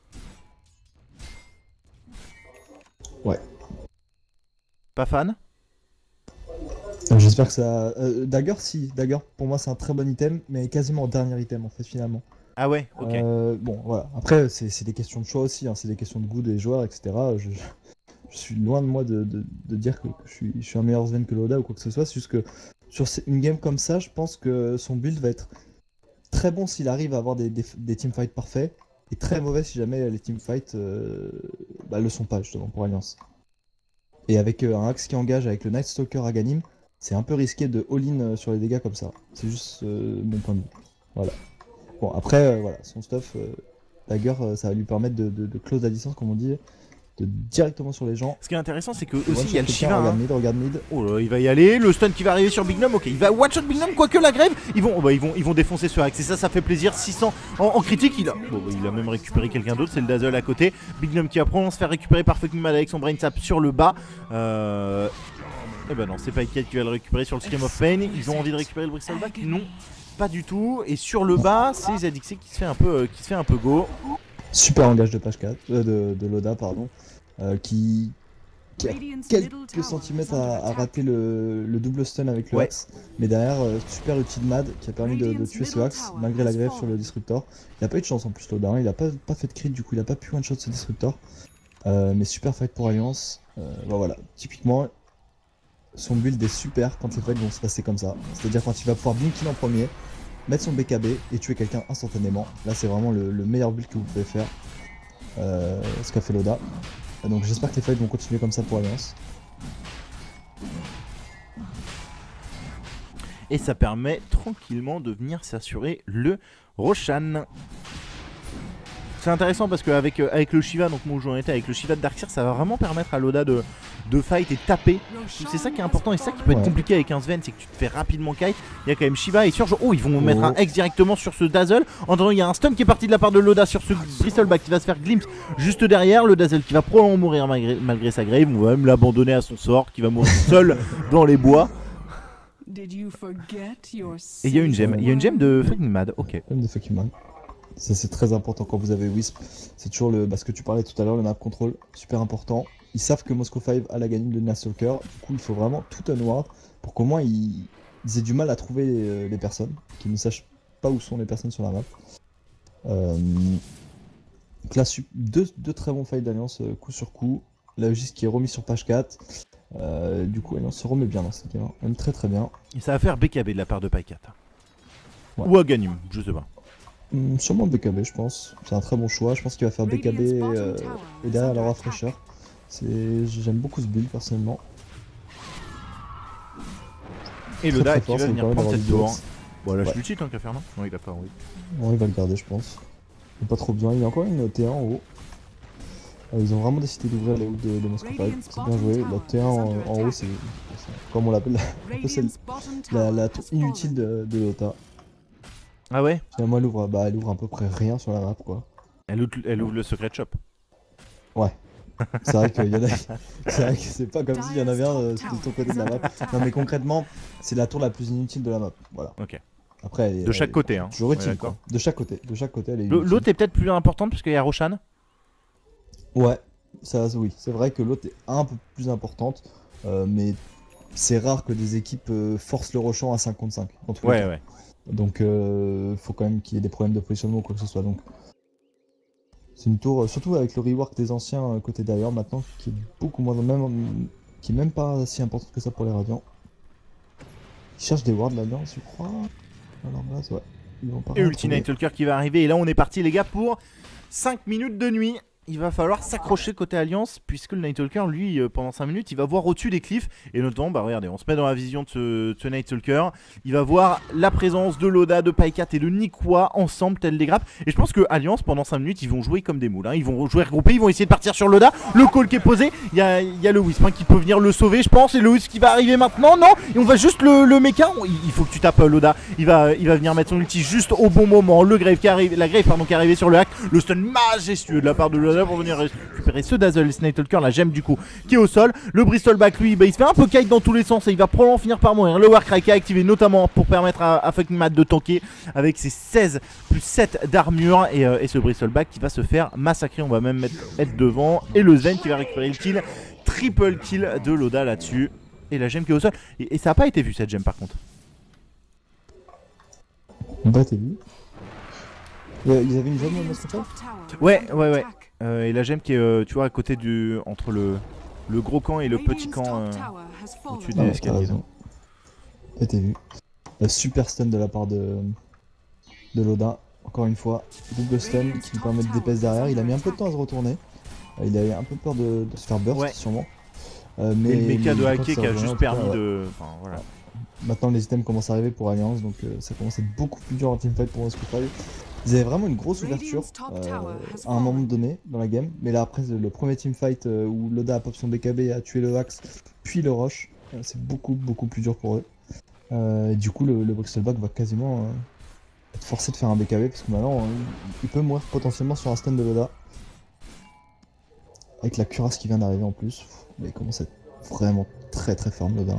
Ouais. Pas fan? J'espère que ça... Dagger, si. Dagger, pour moi, c'est un très bon item, mais quasiment dernier item, en fait, finalement. Ah ouais, ok. Bon, voilà. Après, c'est des questions de choix aussi, hein. C'est des questions de goût des joueurs, etc. Je suis loin de moi de dire que je suis un meilleur Sven que Loda ou quoi que ce soit. C'est juste que sur une game comme ça, je pense que son build va être très bon s'il arrive à avoir des teamfights parfaits, et très mauvais si jamais les teamfights le sont pas, justement, pour Alliance. Et avec un axe qui engage avec le Night Stalker à Ganim, c'est un peu risqué de all-in sur les dégâts comme ça. C'est juste mon point de vue. Voilà. Bon, après, voilà, son stuff, Dagger, ça va lui permettre de close la distance, comme on dit, de directement sur les gens. Ce qui est intéressant, c'est que aussi il y a le Shiva. Regarde mid. Oh là, il va y aller. Le stun qui va arriver sur Big Nom. Ok, il va one shot Big Nom. Quoique la grève, ils vont défoncer ce axe. Et ça fait plaisir. 600 en critique. Il a même récupéré quelqu'un d'autre. C'est le Dazzle à côté. Big Nom qui apprend à se faire récupérer par Fucking Mad avec son Brain Sap sur le bas. Eh ben non, c'est pas Iked qui va le récupérer sur le Scream of Pain. Ils ont envie de récupérer le Bristleback? Non, pas du tout. Et sur le bas, c'est ZXC qui se fait un peu go. Super engage de page 4, de Loda, pardon. Qui a quelques centimètres à rater le double stun avec le axe, mais derrière super utile Mad qui a permis de tuer ce axe malgré la grève sur le disruptor. Il a pas eu de chance en plus Loda, hein. Il a pas fait de crit, du coup il a pas pu one shot ce disruptor, mais super fight pour Alliance. Voilà, typiquement son build est super quand les fights vont se passer comme ça, c'est à dire quand il va pouvoir blink kill en premier, mettre son BKB et tuer quelqu'un instantanément. Là c'est vraiment le meilleur build que vous pouvez faire, ce qu'a fait Loda. Donc j'espère que les fights vont continuer comme ça pour Alliance. Et ça permet tranquillement de venir s'assurer le Roshan. C'est intéressant parce qu'avec le Shiva, donc moi où j'en étais avec le Shiva de Darkseer, ça va vraiment permettre à Loda de fight et taper. C'est ça qui est important et ça qui peut être compliqué avec un Sven, c'est que tu te fais rapidement kite. Il y a quand même Shiva et Surge. Oh, ils vont mettre un X directement sur ce Dazzle. En attendant, il y a un stun qui est parti de la part de Loda sur ce Bristleback qui va se faire glimpse juste derrière. Le Dazzle qui va probablement mourir malgré sa grave. On va même l'abandonner à son sort, qui va mourir seul dans les bois. Et il y a une gemme de Fucking Mad. Ok. De Fucking Mad. Ça c'est très important quand vous avez Wisp, c'est toujours ce que tu parlais tout à l'heure, le map control, super important. Ils savent que Moscow 5 a la gagne de Nastalker, du coup il faut vraiment tout unward pour qu'au moins ils aient du mal à trouver les personnes, qu'ils ne sachent pas où sont les personnes sur la map. Donc là, deux très bons fights d'Alliance coup sur coup, la Logis qui est remis sur page 4, du coup Alliance se remet bien dans cette game, même très très bien. Et ça va faire BKB de la part de Paikat. Ouais. Ou Aghanim, je sais pas. Sûrement BKB je pense, c'est un très bon choix, je pense qu'il va faire BKB et derrière la rafraîcheur. J'aime beaucoup ce build personnellement. Et le Dak qui va venir prendre cette tour. Bon là je lui cheat tant qu'à faire non? Non il a pas, oui. Bon il va le garder je pense. Il n'a pas trop besoin, il y a encore une T1 en haut. Ils ont vraiment décidé d'ouvrir les hooks de Moscow 5, c'est bien joué. La T1 en haut c'est comme on l'appelle, la tour inutile de Dota. Ah ouais? Finalement elle ouvre à peu près rien sur la map quoi. Elle ouvre le secret shop. Ouais. C'est vrai qu'il y en a. C'est vrai que c'est pas comme s'il y en avait un de ton côté de la map. Non mais concrètement, c'est la tour la plus inutile de la map. Voilà. Ok. Après, de chaque côté hein. Toujours utile quoi. De chaque côté elle est inutile. L'autre est peut-être plus importante parce qu'il y a Roshan. Ouais, ça oui. C'est vrai que l'autre est un peu plus importante, mais c'est rare que des équipes forcent le Roshan à 5 contre 5. Ouais. Donc faut quand même qu'il y ait des problèmes de positionnement ou quoi que ce soit. Donc c'est une tour, surtout avec le rework des anciens côté d'ailleurs maintenant, qui est beaucoup moins qui est même pas si importante que ça pour les Radiants. Ils cherchent des wards l'Alliance, je crois. À leur base, ouais. Et Ulti Nightalker qui va arriver. Et là on est parti les gars pour 5 minutes de nuit. Il va falloir s'accrocher côté Alliance puisque le Nightalker lui pendant 5 minutes il va voir au-dessus des cliffs et notamment regardez on se met dans la vision de ce Nightalker, il va voir la présence de Loda, de Paikat et de Nikwa ensemble tel des grappes et je pense que Alliance pendant 5 minutes ils vont jouer comme des moules hein. Ils vont jouer regroupés, ils vont essayer de partir sur Loda, le call qui est posé, il y a le Wisp qui peut venir le sauver je pense et le Wisp qui va arriver maintenant, non et on va juste le mecha, il faut que tu tapes Loda, il va venir mettre son ulti juste au bon moment, la grave qui est arrivé sur le hack, le stun majestueux de la part de Loda. là pour venir récupérer ce Dazzle, le Snake-Talker, la gemme du coup qui est au sol. Le Bristleback lui, bah, il se fait un peu kite dans tous les sens et il va probablement finir par mourir. Le Warcry qui est activé notamment pour permettre à fucking Matt de tanker avec ses 16 plus 7 d'armure et ce Bristleback qui va se faire massacrer. On va même être devant et le Sven qui va récupérer le kill. Triple kill de Loda là-dessus. Et la gemme qui est au sol. Et ça n'a pas été vu cette gemme par contre. Bah t'es vu. Ils avaient une gemme dans ce truc. Ouais. Et la gemme qui est tu vois à côté du. Entre le gros camp et le petit camp au-dessus des escaliers. Bah t'es vu. Super stun de la part de Loda. Encore une fois. Double stun qui lui permet de DPS derrière. Il a mis un peu de temps à se retourner. Il avait un peu peur de se faire burst sûrement. Mais le mecha de Hake qui a revient, juste permis de. Enfin, voilà. Maintenant les items commencent à arriver pour Alliance, donc ça commence à être beaucoup plus dur en teamfight pour Scoopy. Ils avaient vraiment une grosse ouverture à un moment donné dans la game, mais là après le premier teamfight où Loda a pop son BKB, a tué le Axe, puis le Roche, c'est beaucoup plus dur pour eux. Et du coup le Bristleback va quasiment être forcé de faire un BKB parce que maintenant il peut mourir potentiellement sur un stun de Loda. Avec la cuirasse qui vient d'arriver en plus, mais il commence à être vraiment très fort Loda.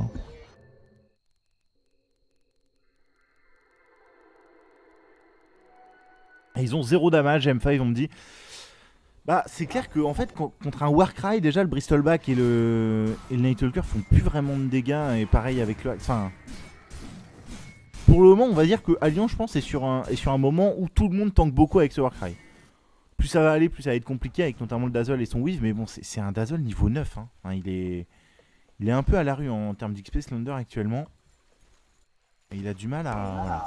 Ils ont 0 damage, M5 on me dit. Bah c'est clair que en fait contre un Warcry déjà le Bristleback et le Nighttalker font plus vraiment de dégâts et pareil avec le... Enfin... Pour le moment on va dire que Alliance je pense est sur un moment où tout le monde tank beaucoup avec ce Warcry. Plus ça va aller, plus ça va être compliqué avec notamment le Dazzle et son Weave, mais bon c'est un Dazzle niveau 9 hein. Enfin, il est un peu à la rue en termes d'XP Slender actuellement. Et il a du mal à... Voilà.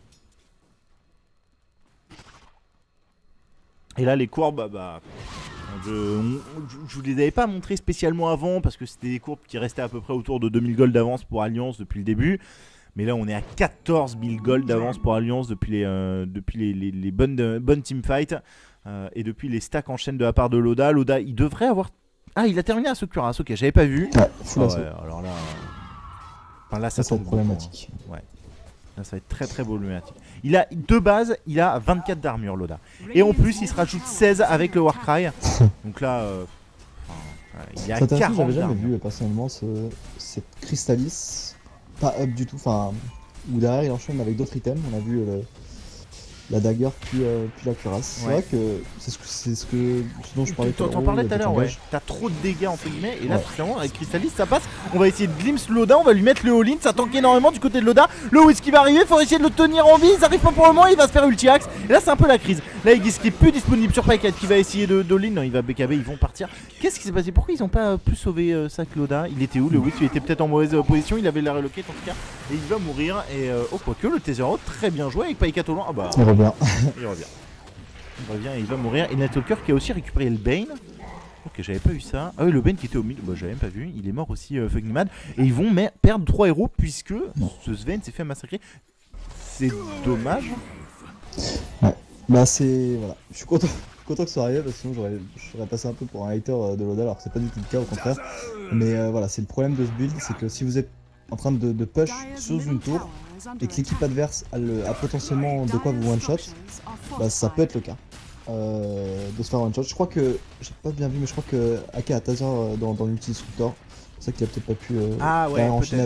Et là les courbes, je vous les avais pas montrées spécialement avant parce que c'était des courbes qui restaient à peu près autour de 2000 gold d'avance pour Alliance depuis le début. Mais là on est à 14 000 gold d'avance pour Alliance depuis les bonnes teamfights et depuis les stacks en chaîne de la part de Loda. Loda il devrait avoir... Ah il a terminé à ce cuirasse, ok j'avais pas vu. Ouais, full assaut. Alors là... Enfin là ça va être problématique. Beaucoup, hein. Ouais. Là, ça va être très problématique. Il a de base, il a 24 d'armure Loda. Et en plus, il se rajoute 16 avec le Warcry. Donc là, il a 40 j'avais jamais vu personnellement cette Crystallis, pas up du tout, enfin, où derrière il enchaîne avec d'autres items. On a vu la dagger puis la cuirasse. C'est vrai que c'est ce dont je parlais tout à l'heure. T'en parlais tout à l'heure, ouais. T'as trop de dégâts entre guillemets. Et là, finalement, avec Crystallis, ça passe. On va essayer de glimpse Loda. On va lui mettre le all-in. Ça tank énormément du côté de Loda. Le whisky va arriver. Faut essayer de le tenir en vie. Ils arrivent pas pour le moment. Il va se faire ulti-axe. Et là, c'est un peu la crise. Là, Aegis qui est plus disponible sur Pycat qui va essayer de all-in. Non, il va BKB. Ils vont partir. Qu'est-ce qui s'est passé? Pourquoi ils ont pas plus sauvé ça que Loda? Il était où? Le whisky était peut-être en mauvaise position. Il avait la relocate en tout cas. Et il va mourir. Et quoique, le Tether très bien joué avec Pycat au loin. Ah bah. Il revient. Il revient et il va mourir. Et Nighttalker qui a aussi récupéré le Bane. Ok, j'avais pas vu ça. Ah oui, le Bane qui était au mid. Bah, j'avais même pas vu. Il est mort aussi, fucking mad. Et ils vont perdre 3 héros puisque ce Sven s'est fait massacrer. C'est dommage. Ouais. Bah, c'est. Voilà. Je suis content que ça soit arrivé parce que sinon j'aurais passé un peu pour un hater de Loda alors que c'est pas du tout le cas, au contraire. Mais voilà, c'est le problème de ce build, c'est que si vous êtes en train de push sous une tour et que l'équipe adverse a potentiellement de quoi vous one-shot, bah ça peut être le cas de se faire one-shot. Je crois que, j'ai pas bien vu, mais je crois que Ake a taser dans l'ulti disruptor. C'est ça qu'il a peut-être pas pu enchaîner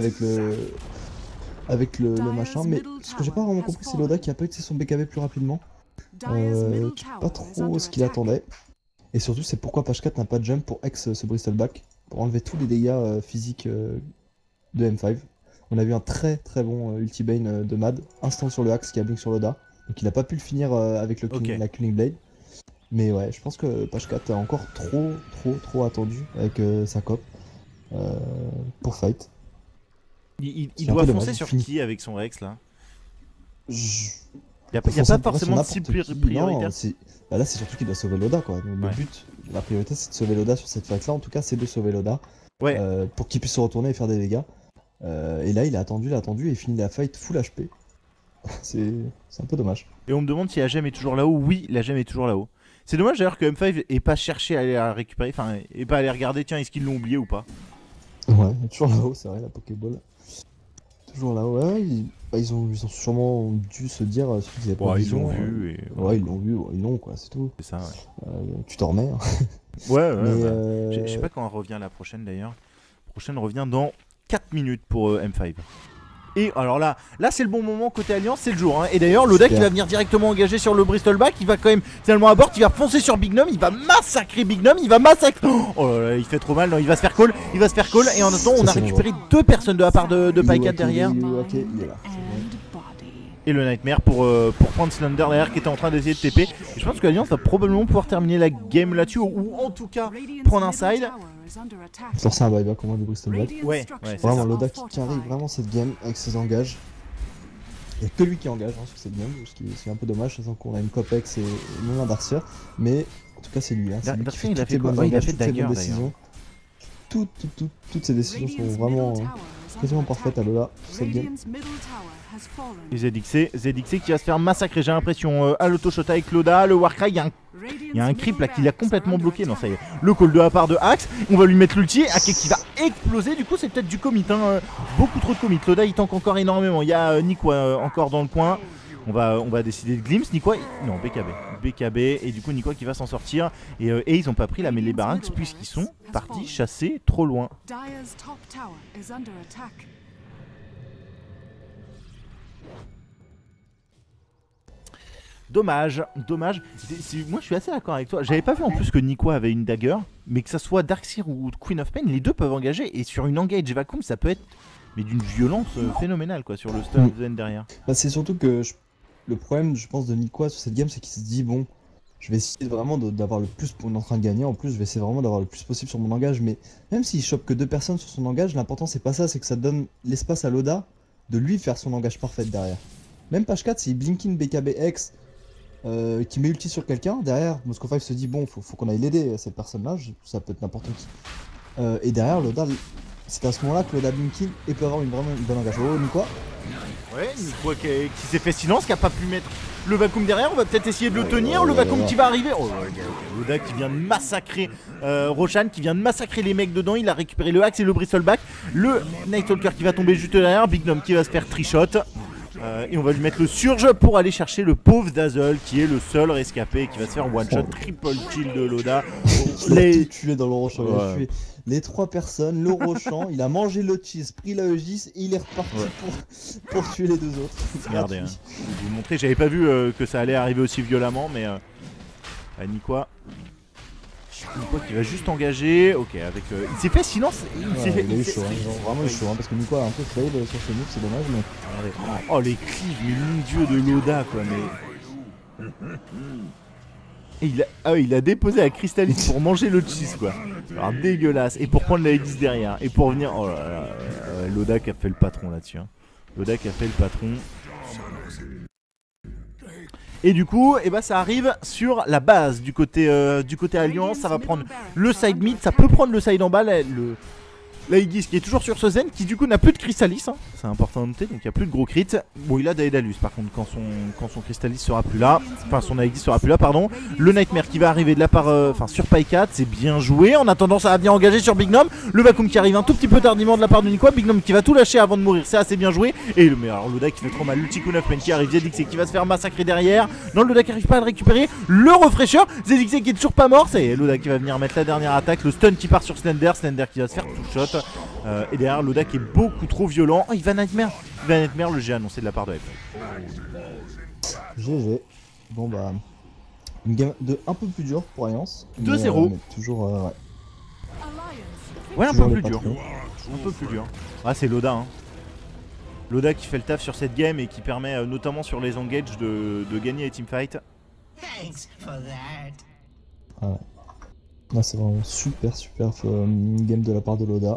avec le machin. Mais ce que j'ai pas vraiment compris, c'est Loda qui a pas utilisé son BKB plus rapidement. Je sais pas trop ce qu'il attendait. Et surtout, c'est pourquoi Page 4 n'a pas de jump pour ex ce Bristleback, pour enlever tous les dégâts physiques de M5. On a vu un très bon ulti bane de Mad, instant sur le axe qui a blink sur Loda. Donc il a pas pu le finir avec la Killing Blade. Mais ouais, je pense que Page 4 a encore trop attendu avec sa cop pour fight. Il doit foncer sur qui avec son Rex là? Il n'y a pas forcément de cible prioritaire. Bah là c'est surtout qu'il doit sauver Loda quoi. Donc, le but, la priorité c'est de sauver Loda sur cette fight là. En tout cas c'est de sauver Loda pour qu'il puisse se retourner et faire des dégâts. Et là il a attendu et il finit la fight full HP. C'est un peu dommage. Et on me demande si la gemme est toujours là-haut. Oui, la gemme est toujours là-haut. C'est dommage d'ailleurs que M5 ait pas cherché à aller la récupérer, enfin, et pas aller regarder, tiens, est-ce qu'ils l'ont oublié ou pas. Ouais, toujours là-haut, c'est vrai, la Pokéball. toujours là, ouais. Ils ont sûrement dû se dire, ceux qui avaient pas Ouais, ils vision, l'ont vu et ouais, ils l'ont vu, ouais, ils l'ont, quoi, c'est tout. c'est ça. Ouais, Tu t'en remets. Hein. ouais. Mais Bah, je sais pas quand elle revient la prochaine d'ailleurs. La prochaine revient dans 4 minutes pour M5. Et alors là c'est le bon moment côté Alliance, c'est le jour hein. Et d'ailleurs Loda qui va venir directement engager sur le Bristol Back, il va quand même finalement à bord, il va foncer sur Big Nom, il va massacrer Big Nom, il va massacrer. Oh là là, il fait trop mal, non, il va se faire call, Et en attendant on a récupéré 2 personnes de la part de Pycat derrière. Ok, il est là. Et le Nightmare pour prendre Slender derrière qui était en train d'essayer de TP. Et je pense que l'Alliance va probablement pouvoir terminer la game là-dessus, ou en tout cas prendre un side. Forcer un buyback au moins du Bristol Back. Ouais, c'est Vraiment, ça. Loda qui carry vraiment cette game avec ses engages. Il n'y a que lui qui engage hein, sur cette game, ce qui est un peu dommage, sachant qu'on a une Copex et non un Darcier. Mais en tout cas, c'est lui. Hein, c'est lui qui fait toutes les bonnes engages, toutes les bonnes décisions. Toutes ces décisions sont vraiment quasiment parfaites à Loda sur cette game. Et ZXC qui va se faire massacrer, j'ai l'impression, à l'auto-shot avec Loda, le Warcry, il y a un creep là qui l'a complètement bloqué. Non, ça y est, le call de la part de Axe, on va lui mettre l'ulti, Ake qui va exploser, du coup c'est peut-être du commit, hein, beaucoup trop de commit. Loda il tank encore énormément, il y a Nikwa encore dans le coin. On va décider de glimpse, Nikwa, non BKB, et du coup Nikwa qui va s'en sortir, et ils ont pas pris la mêlée Barracks puisqu'ils sont partis chasser trop loin. Dommage. Moi je suis assez d'accord avec toi. J'avais pas vu en plus que Nikwa avait une dagger, mais que ça soit Darkseer ou Queen of Pain, les deux peuvent engager. Et sur une engage vacuum, ça peut être mais d'une violence phénoménale quoi sur le stun zen derrière. Bah, c'est surtout que le problème, je pense, de Nikwa sur cette game, c'est qu'il se dit bon, je vais essayer vraiment d'avoir le plus. On est en train de gagner. En plus, je vais essayer vraiment d'avoir le plus possible sur mon engage. Mais même s'il chope que 2 personnes sur son engage, l'important c'est pas ça, c'est que ça donne l'espace à Loda de lui faire son engage parfait derrière. Même page 4, c'est Blinkin BKB X. Qui met ulti sur quelqu'un, derrière Moscow 5 se dit bon faut qu'on aille l'aider cette personne là, ça peut être n'importe qui. Et derrière Loda, c'est à ce moment là que Loda Blinkin et peut avoir vraiment une bonne engagement. Oh Nikwa. Ouais, Nikwa qui s'est fait silence, qui a pas pu mettre le vacuum derrière, on va peut-être essayer de le tenir, le vacuum qui va arriver. Oh Loda qui vient de massacrer Roshan, qui vient de massacrer les mecs dedans, il a récupéré le Axe et le Bristol Back, le Night Stalker qui va tomber juste derrière, Big Nom qui va se faire trichot. Et on va lui mettre le surge pour aller chercher le pauvre Dazzle qui est le seul rescapé qui va se faire one shot triple kill de Loda. Il a tout tué dans le Rochant, il a tué les 3 personnes, le Rochant, il a mangé le cheese, pris la Eugis et il est reparti pour tuer les 2 autres. Regardez, hein. Je vais vous montrer, j'avais pas vu que ça allait arriver aussi violemment, mais Nikwa qui va juste engager, ok, avec il s'est fait silence, il est chaud, hein, vraiment chaud, hein, parce que Nikwa a un peu fail sur ce move, c'est dommage, mais... Regardez. Oh les clips, mais mon dieu de Loda quoi, mais... Et il a déposé la Crystalis pour manger le cheese quoi, alors dégueulasse, et pour prendre la X derrière, et pour venir, oh là là, Loda qui a fait le patron là-dessus, hein. Loda qui a fait le patron. Et du coup, ça arrive sur la base du côté Alliance. Ça va prendre le side mid, ça peut prendre le side en bas. La Aegis qui est toujours sur ce Zen, qui du coup n'a plus de Crystalis, hein. C'est important à noter, donc il n'y a plus de gros crit. Bon, il a Daedalus par contre quand son Crystalis sera plus là, enfin son Aegis sera plus là, pardon. Le Nightmare qui va arriver de la part, sur Pycat, c'est bien joué. En attendant, ça va bien engager sur Big Nom. Le vacuum qui arrive un tout petit peu tardivement de la part de Nikwa. Big Nom qui va tout lâcher avant de mourir, c'est assez bien joué. Et mais alors Loda qui fait trop mal, l'ulti Queen of Pain qui arrive, ZXC qui va se faire massacrer derrière. Non, Loda qui arrive pas à le récupérer. Le refresher, ZXC qui est toujours pas mort, c'est Loda qui va venir mettre la dernière attaque. Le stun qui part sur Slender qui va se faire tout shot. Et derrière Loda qui est beaucoup trop violent. Oh, il va Nightmare, le G annoncé de la part de F. GG. Bon bah, une game un peu plus dure pour Alliance. 2-0. Toujours ouais, un peu plus dur. Un peu plus dur. Ah, c'est Loda, hein. Loda qui fait le taf sur cette game et qui permet notamment sur les engages de gagner les teamfights. Ah ouais. Là c'est vraiment super game de la part de Loda.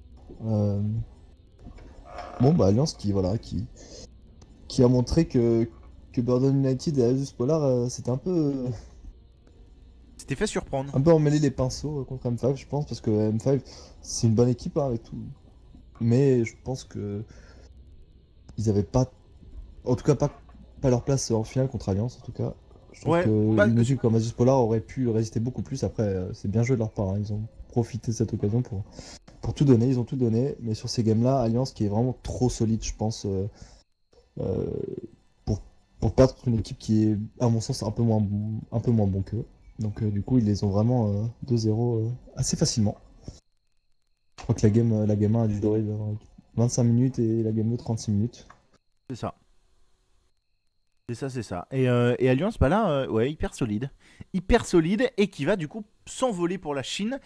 Bon bah Alliance qui a montré que Burden United et Asus Polar c'était un peu... C'était fait surprendre. Un peu emmêler les pinceaux contre M5 je pense, parce que M5 c'est une bonne équipe hein, avec tout. Mais je pense que ils avaient pas... En tout cas pas leur place en finale contre Alliance en tout cas. Je trouve Ouais, que bah, une équipe comme Asus Polar aurait pu résister beaucoup plus. Après, c'est bien joué de leur part, hein. Ils ont profité de cette occasion pour tout donner. Ils ont tout donné. Mais sur ces games-là, Alliance qui est vraiment trop solide, je pense, euh, pour, pour perdre contre une équipe qui est, à mon sens, un peu moins bon qu'eux. Donc, du coup, ils les ont vraiment 2-0 assez facilement. Je crois que la game 1 a dû durer 25 minutes et la game 2 36 minutes. c'est ça. C'est ça. Et Alliance, bah là, ouais, hyper solide. Hyper solide et qui va du coup s'envoler pour la Chine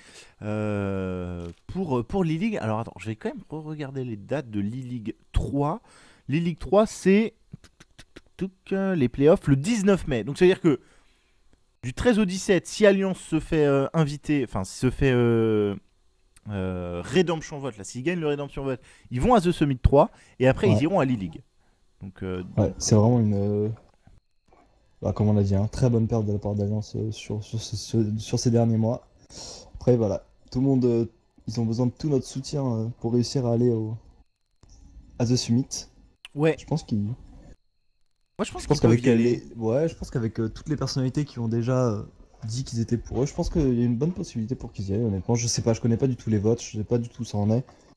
pour l'E-League. Alors attends, je vais quand même regarder les dates de l'E-League 3. L'E-League 3, c'est les playoffs le 19 mai. Donc ça veut dire que du 13 au 17, si Alliance se fait inviter, enfin se fait Redemption Vote, là, s'ils gagnent le Redemption Vote, ils vont à The Summit 3 et après Ouais. ils iront à l'E-League. Donc, Ouais, c'est vraiment une. Bah, comme on l'a dit, hein, très bonne perte de la part d'Alliance sur ces derniers mois. Après, voilà, tout le monde, ils ont besoin de tout notre soutien pour réussir à aller à The Summit. ouais, Je pense qu'ils. moi je pense Je qu'ils pense peuvent qu'avec y aller. ouais, je pense qu'avec toutes les personnalités qui ont déjà dit qu'ils étaient pour eux, je pense qu'il y a une bonne possibilité pour qu'ils y aillent. Honnêtement, je sais pas, je connais pas du tout les votes, je sais pas du tout où ça en est.